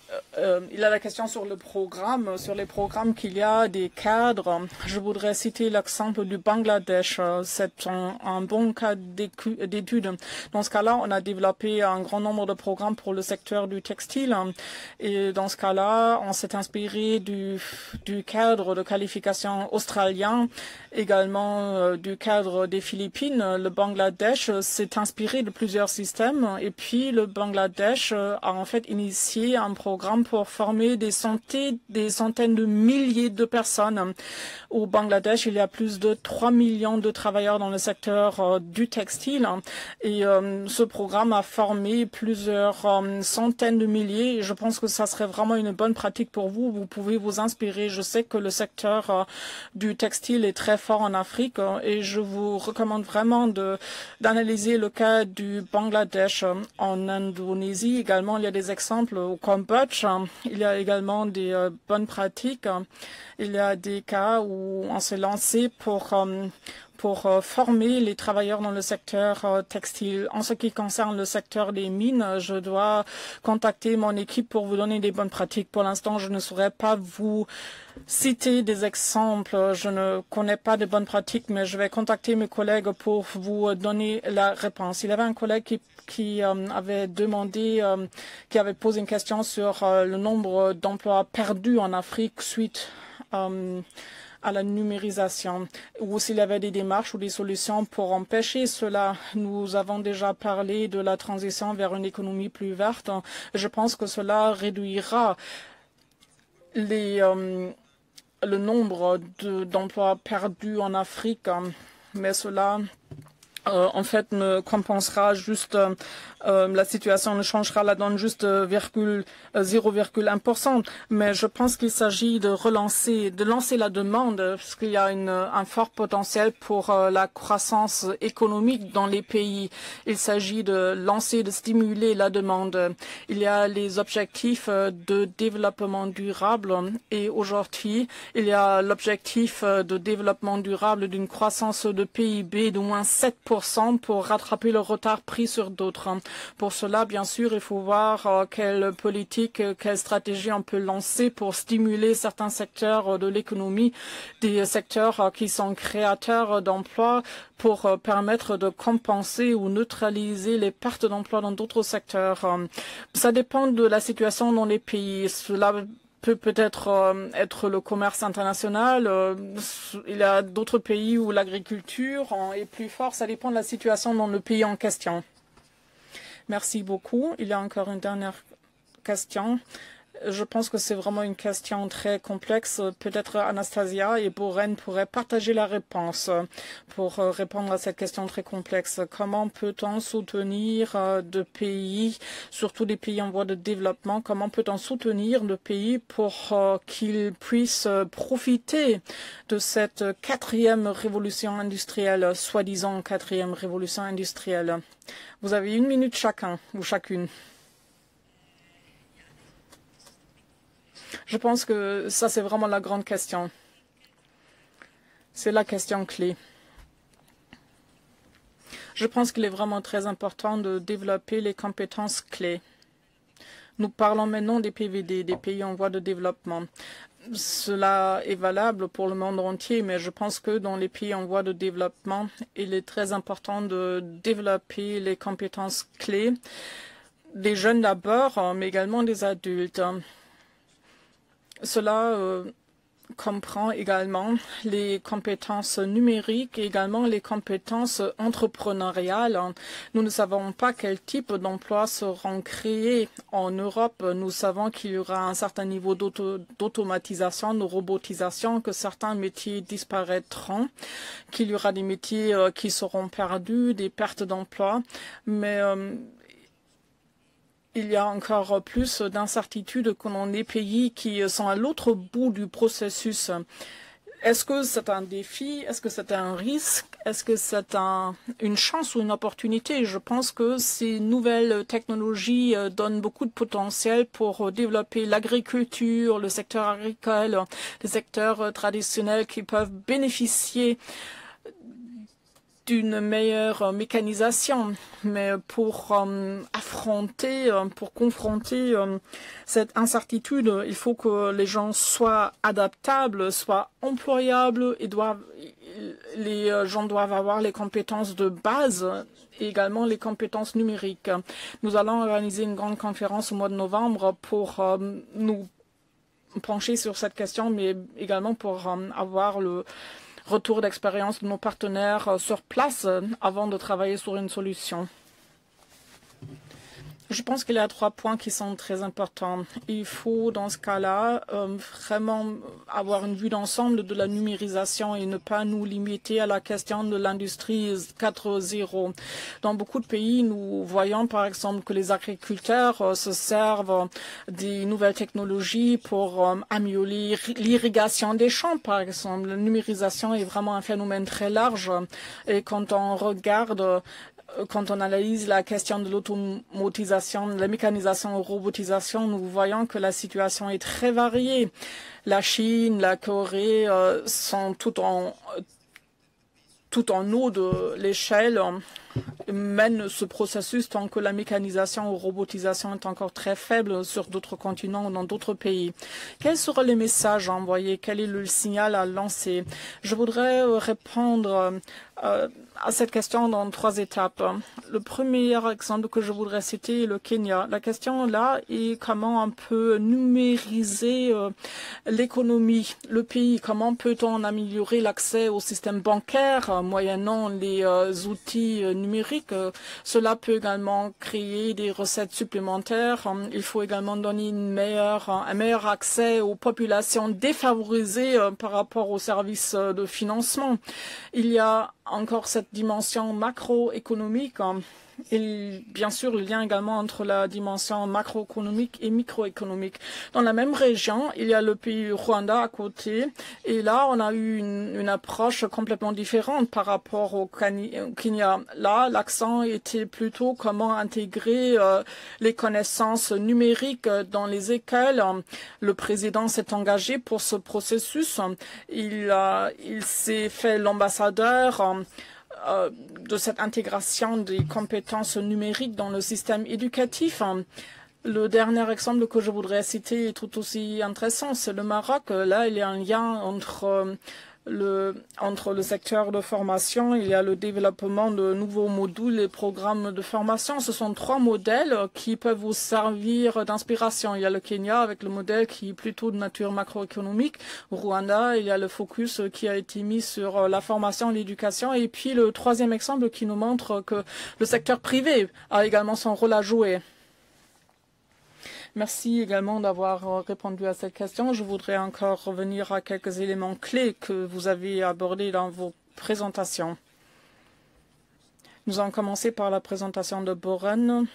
Euh, il y a la question sur le programme, sur les programmes qu'il y a des cadres. Je voudrais citer l'exemple du Bangladesh. C'est un, un bon cas d'étude. Dans ce cas-là, on a développé un grand nombre de programmes pour le secteur du textile. Et dans ce cas-là, on s'est inspiré du, du cadre de qualification australien, également euh, du cadre des Philippines. Le Bangladesh s'est inspiré de plusieurs systèmes. Et puis, le Bangladesh a en fait initié un programme pour former des centaines, des centaines de milliers de personnes. Au Bangladesh, il y a plus de trois millions de travailleurs dans le secteur euh, du textile. Et euh, ce programme a formé plusieurs euh, centaines de milliers. Et je pense que ça serait vraiment une bonne pratique pour vous. Vous pouvez vous inspirer. Je sais que le secteur euh, du textile est très fort en Afrique euh, et je vous recommande vraiment de, d'analyser le cas du Bangladesh. En Indonésie également, il y a des exemples au Cambodge. Il y a également des euh, bonnes pratiques. Il y a des cas où on s'est lancé pour, euh, pour euh, former les travailleurs dans le secteur euh, textile. En ce qui concerne le secteur des mines, je dois contacter mon équipe pour vous donner des bonnes pratiques. Pour l'instant, je ne saurais pas vous citer des exemples. Je ne connais pas de bonnes pratiques, mais je vais contacter mes collègues pour vous donner la réponse. Il y avait un collègue qui qui euh, avait demandé, euh, qui avait posé une question sur euh, le nombre d'emplois perdus en Afrique suite euh, à la numérisation, ou s'il y avait des démarches ou des solutions pour empêcher cela. Nous avons déjà parlé de la transition vers une économie plus verte. Je pense que cela réduira les, euh, le nombre de, d'emplois perdus en Afrique, mais cela Euh, en fait, ne compensera juste, euh, euh, la situation ne changera la donne juste euh, zéro virgule un pour cent. Mais je pense qu'il s'agit de relancer, de lancer la demande, parce qu'il y a une, un fort potentiel pour euh, la croissance économique dans les pays. Il s'agit de lancer, de stimuler la demande. Il y a les objectifs euh, de développement durable et aujourd'hui, il y a l'objectif euh, de développement durable d'une croissance de P I B d'au moins sept pour cent pour rattraper le retard pris sur d'autres. Pour cela, bien sûr, il faut voir euh, quelle politique, quelle stratégie on peut lancer pour stimuler certains secteurs euh, de l'économie, des secteurs euh, qui sont créateurs d'emplois, pour euh, permettre de compenser ou neutraliser les pertes d'emplois dans d'autres secteurs. Euh, ça dépend de la situation dans les pays. Cela peut peut-être euh, être le commerce international. Euh, il y a d'autres pays où l'agriculture est plus forte. Ça dépend de la situation dans le pays en question. Merci beaucoup. Il y a encore une dernière question. Je pense que c'est vraiment une question très complexe. Peut-être Anastasia et Boren pourraient partager la réponse pour répondre à cette question très complexe. Comment peut-on soutenir de pays, surtout des pays en voie de développement, comment peut-on soutenir le pays pour qu'ils puissent profiter de cette quatrième révolution industrielle, soi-disant quatrième révolution industrielle? Vous avez une minute chacun ou chacune. Je pense que ça, c'est vraiment la grande question. C'est la question clé. Je pense qu'il est vraiment très important de développer les compétences clés. Nous parlons maintenant des P V D, des pays en voie de développement. Cela est valable pour le monde entier, mais je pense que dans les pays en voie de développement, il est très important de développer les compétences clés des jeunes d'abord, mais également des adultes. Cela euh, comprend également les compétences numériques et également les compétences entrepreneuriales. Nous ne savons pas quel type d'emplois seront créés en Europe. Nous savons qu'il y aura un certain niveau d'auto d'automatisation, de robotisation, que certains métiers disparaîtront, qu'il y aura des métiers euh, qui seront perdus, des pertes d'emplois. Mais euh, il y a encore plus d'incertitudes que dans les pays qui sont à l'autre bout du processus. Est-ce que c'est un défi? Est-ce que c'est un risque? Est-ce que c'est un, une chance ou une opportunité? Je pense que ces nouvelles technologies donnent beaucoup de potentiel pour développer l'agriculture, le secteur agricole, les secteurs traditionnels qui peuvent bénéficier d'une meilleure mécanisation, mais pour euh, affronter, euh, pour confronter euh, cette incertitude, il faut que les gens soient adaptables, soient employables et doivent, les gens doivent avoir les compétences de base et également les compétences numériques. Nous allons organiser une grande conférence au mois de novembre pour euh, nous pencher sur cette question, mais également pour euh, avoir le retour d'expérience de nos partenaires euh, sur place euh, avant de travailler sur une solution. Je pense qu'il y a trois points qui sont très importants. Il faut, dans ce cas-là, euh, vraiment avoir une vue d'ensemble de la numérisation et ne pas nous limiter à la question de l'industrie quatre point zéro. Dans beaucoup de pays, nous voyons par exemple que les agriculteurs euh, se servent des nouvelles technologies pour euh, améliorer l'irrigation des champs, par exemple. La numérisation est vraiment un phénomène très large. Et quand on regarde Quand on analyse la question de l'automatisation, de la mécanisation et robotisation, nous voyons que la situation est très variée. La Chine, la Corée euh, sont tout en, tout en haut de l'échelle, euh, mènent ce processus tant que la mécanisation ou robotisation est encore très faible sur d'autres continents ou dans d'autres pays. Quels seront les messages envoyés? Quel est le signal à lancer? Je voudrais répondre euh, à cette question dans trois étapes. Le premier exemple que je voudrais citer est le Kenya. La question là est comment on peut numériser euh, l'économie, le pays, comment peut-on améliorer l'accès au système bancaire euh, moyennant les euh, outils euh, numériques. Euh, cela peut également créer des recettes supplémentaires. Euh, il faut également donner une meilleure, un meilleur accès aux populations défavorisées euh, par rapport aux services euh, de financement. Il y a encore cette dimension macroéconomique. Et bien sûr, le lien également entre la dimension macroéconomique et microéconomique. Dans la même région, il y a le pays Rwanda à côté. Et là, on a eu une, une approche complètement différente par rapport au Kenya. Là, l'accent était plutôt comment intégrer euh, les connaissances numériques dans les écoles. Le président s'est engagé pour ce processus. Il, euh, il s'est fait l'ambassadeur euh, Euh, de cette intégration des compétences numériques dans le système éducatif. Le dernier exemple que je voudrais citer est tout aussi intéressant, c'est le Maroc. Là, il y a un lien entre le, entre le secteur de formation, il y a le développement de nouveaux modules et programmes de formation. Ce sont trois modèles qui peuvent vous servir d'inspiration. Il y a le Kenya avec le modèle qui est plutôt de nature macroéconomique. Au Rwanda, il y a le focus qui a été mis sur la formation et l'éducation. Et puis le troisième exemple qui nous montre que le secteur privé a également son rôle à jouer. Merci également d'avoir répondu à cette question. Je voudrais encore revenir à quelques éléments clés que vous avez abordés dans vos présentations. Nous allons commencer par la présentation de Boren.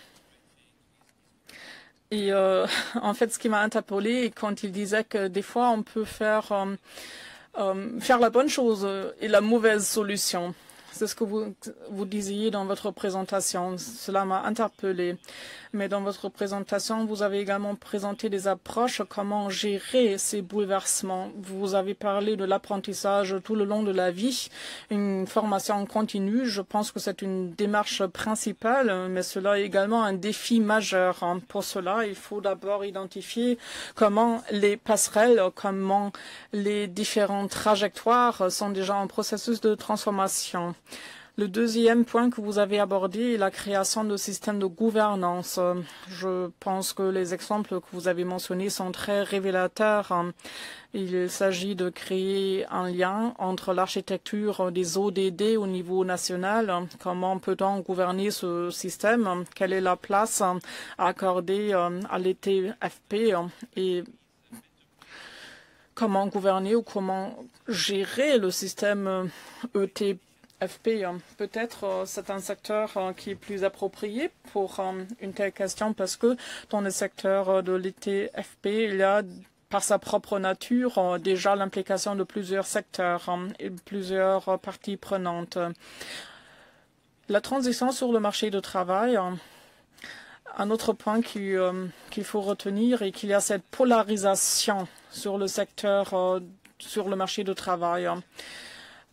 Et euh, en fait, ce qui m'a interpellée, quand il disait que des fois, on peut faire, euh, euh, faire la bonne chose et la mauvaise solution. C'est ce que vous, vous disiez dans votre présentation. Cela m'a interpellé. Mais dans votre présentation, vous avez également présenté des approches, comment gérer ces bouleversements. Vous avez parlé de l'apprentissage tout le long de la vie, une formation continue. Je pense que c'est une démarche principale, mais cela est également un défi majeur. Pour cela, il faut d'abord identifier comment les passerelles, comment les différentes trajectoires sont déjà en processus de transformation. Le deuxième point que vous avez abordé est la création de systèmes de gouvernance. Je pense que les exemples que vous avez mentionnés sont très révélateurs. Il s'agit de créer un lien entre l'architecture des O D D au niveau national. Comment peut-on gouverner ce système? Quelle est la place accordée à l'E T F P et comment gouverner ou comment gérer le système E T P? F P, peut-être euh, c'est un secteur euh, qui est plus approprié pour euh, une telle question parce que dans le secteur euh, de l'E T F P, il y a par sa propre nature euh, déjà l'implication de plusieurs secteurs euh, et plusieurs euh, parties prenantes. La transition sur le marché du travail, euh, un autre point qui, euh, qu'il faut retenir est qu'il y a cette polarisation sur le secteur, euh, sur le marché du travail.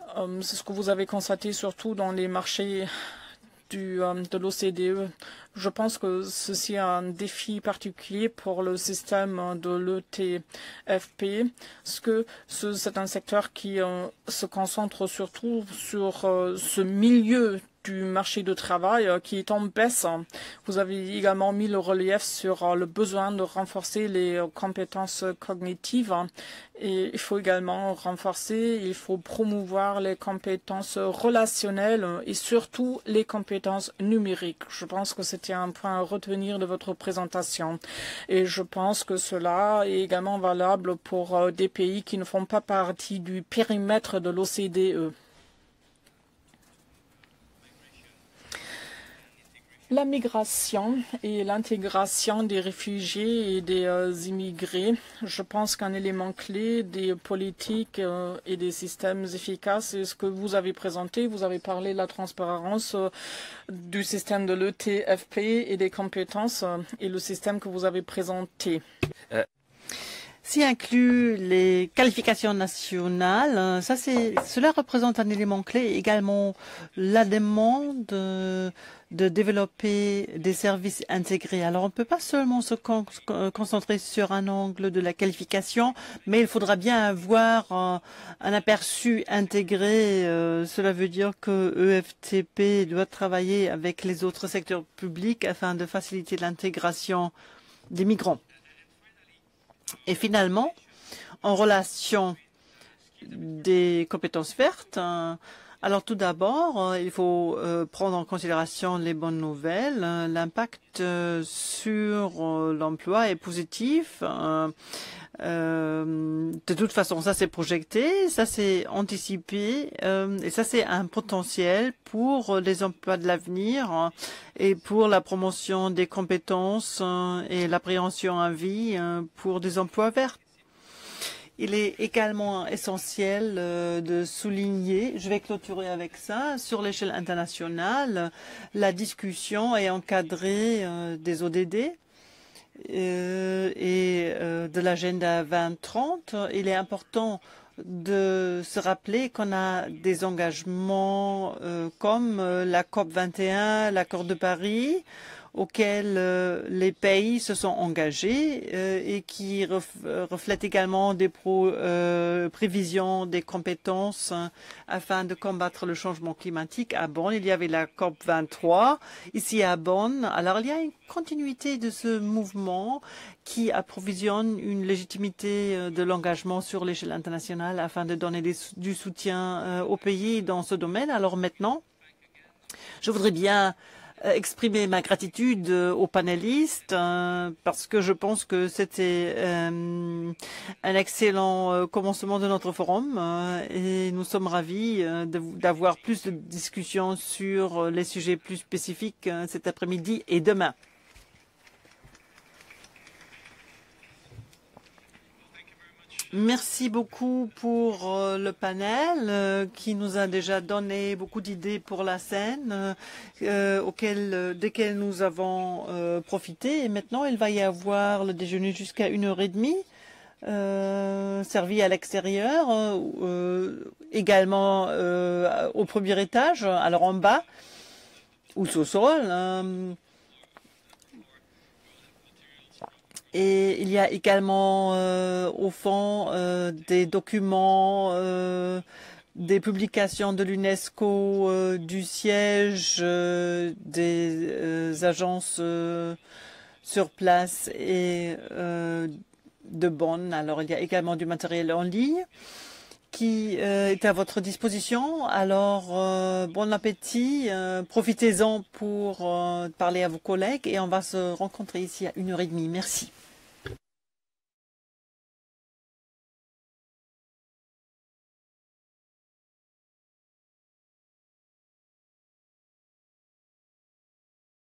Euh, C'est ce que vous avez constaté surtout dans les marchés du, euh, de l'O C D E. Je pense que ceci est un défi particulier pour le système de l'E T F P, parce que c'est un secteur qui euh, se concentre surtout sur euh, ce milieu du marché du travail euh, qui est en baisse. Vous avez également mis le relief sur euh, le besoin de renforcer les euh, compétences cognitives et il faut également renforcer, il faut promouvoir les compétences relationnelles et surtout les compétences numériques. Je pense que c'était un point à retenir de votre présentation et je pense que cela est également valable pour euh, des pays qui ne font pas partie du périmètre de l'O C D E. La migration et l'intégration des réfugiés et des euh, immigrés, je pense qu'un élément clé des politiques euh, et des systèmes efficaces est ce que vous avez présenté. Vous avez parlé de la transparence euh, du système de l'E T F P et des compétences euh, et le système que vous avez présenté. Euh. S'y inclut les qualifications nationales, ça c'est, cela représente un élément clé. Également la demande de, de développer des services intégrés. Alors on ne peut pas seulement se con concentrer sur un angle de la qualification, mais il faudra bien avoir un, un aperçu intégré. Euh, cela veut dire que E F T P doit travailler avec les autres secteurs publics afin de faciliter l'intégration des migrants. Et finalement, en relation des compétences vertes, euh, alors tout d'abord, euh, il faut euh, prendre en considération les bonnes nouvelles. Euh, L'impact euh, sur euh, l'emploi est positif. Euh, euh, de toute façon, ça c'est projeté, ça c'est anticipé euh, et ça c'est un potentiel pour les emplois de l'avenir euh, et pour la promotion des compétences euh, et l'appréhension à vie euh, pour des emplois verts. Il est également essentiel euh, de souligner, je vais clôturer avec ça, sur l'échelle internationale, la discussion est encadrée euh, des O D D. Euh, et euh, de l'agenda vingt trente, il est important de se rappeler qu'on a des engagements euh, comme euh, la COP vingt et un, l'accord de Paris, auxquels euh, les pays se sont engagés euh, et qui ref reflètent également des pro, euh, prévisions des compétences hein, afin de combattre le changement climatique. À Bonn, il y avait la COP vingt-trois, ici à Bonn. Alors, il y a une continuité de ce mouvement qui approvisionne une légitimité euh, de l'engagement sur l'échelle internationale afin de donner des, du soutien euh, aux pays dans ce domaine. Alors maintenant, je voudrais bien exprimer ma gratitude aux panélistes euh, parce que je pense que c'était euh, un excellent euh, commencement de notre forum euh, et nous sommes ravis euh, d'avoir plus de discussions sur les sujets plus spécifiques euh, cet après-midi et demain. Merci beaucoup pour euh, le panel euh, qui nous a déjà donné beaucoup d'idées pour la scène euh, auquel, euh, desquelles nous avons euh, profité. Et maintenant, il va y avoir le déjeuner jusqu'à une heure et demie, euh, servi à l'extérieur, euh, également euh, au premier étage, alors en bas ou au sol. Euh, Et il y a également euh, au fond euh, des documents, euh, des publications de l'UNESCO, euh, du siège euh, des euh, agences euh, sur place et euh, de Bonn. Alors il y a également du matériel en ligne qui euh, est à votre disposition. Alors, euh, bon appétit, euh, profitez-en pour euh, parler à vos collègues et on va se rencontrer ici à une heure et demie. Merci.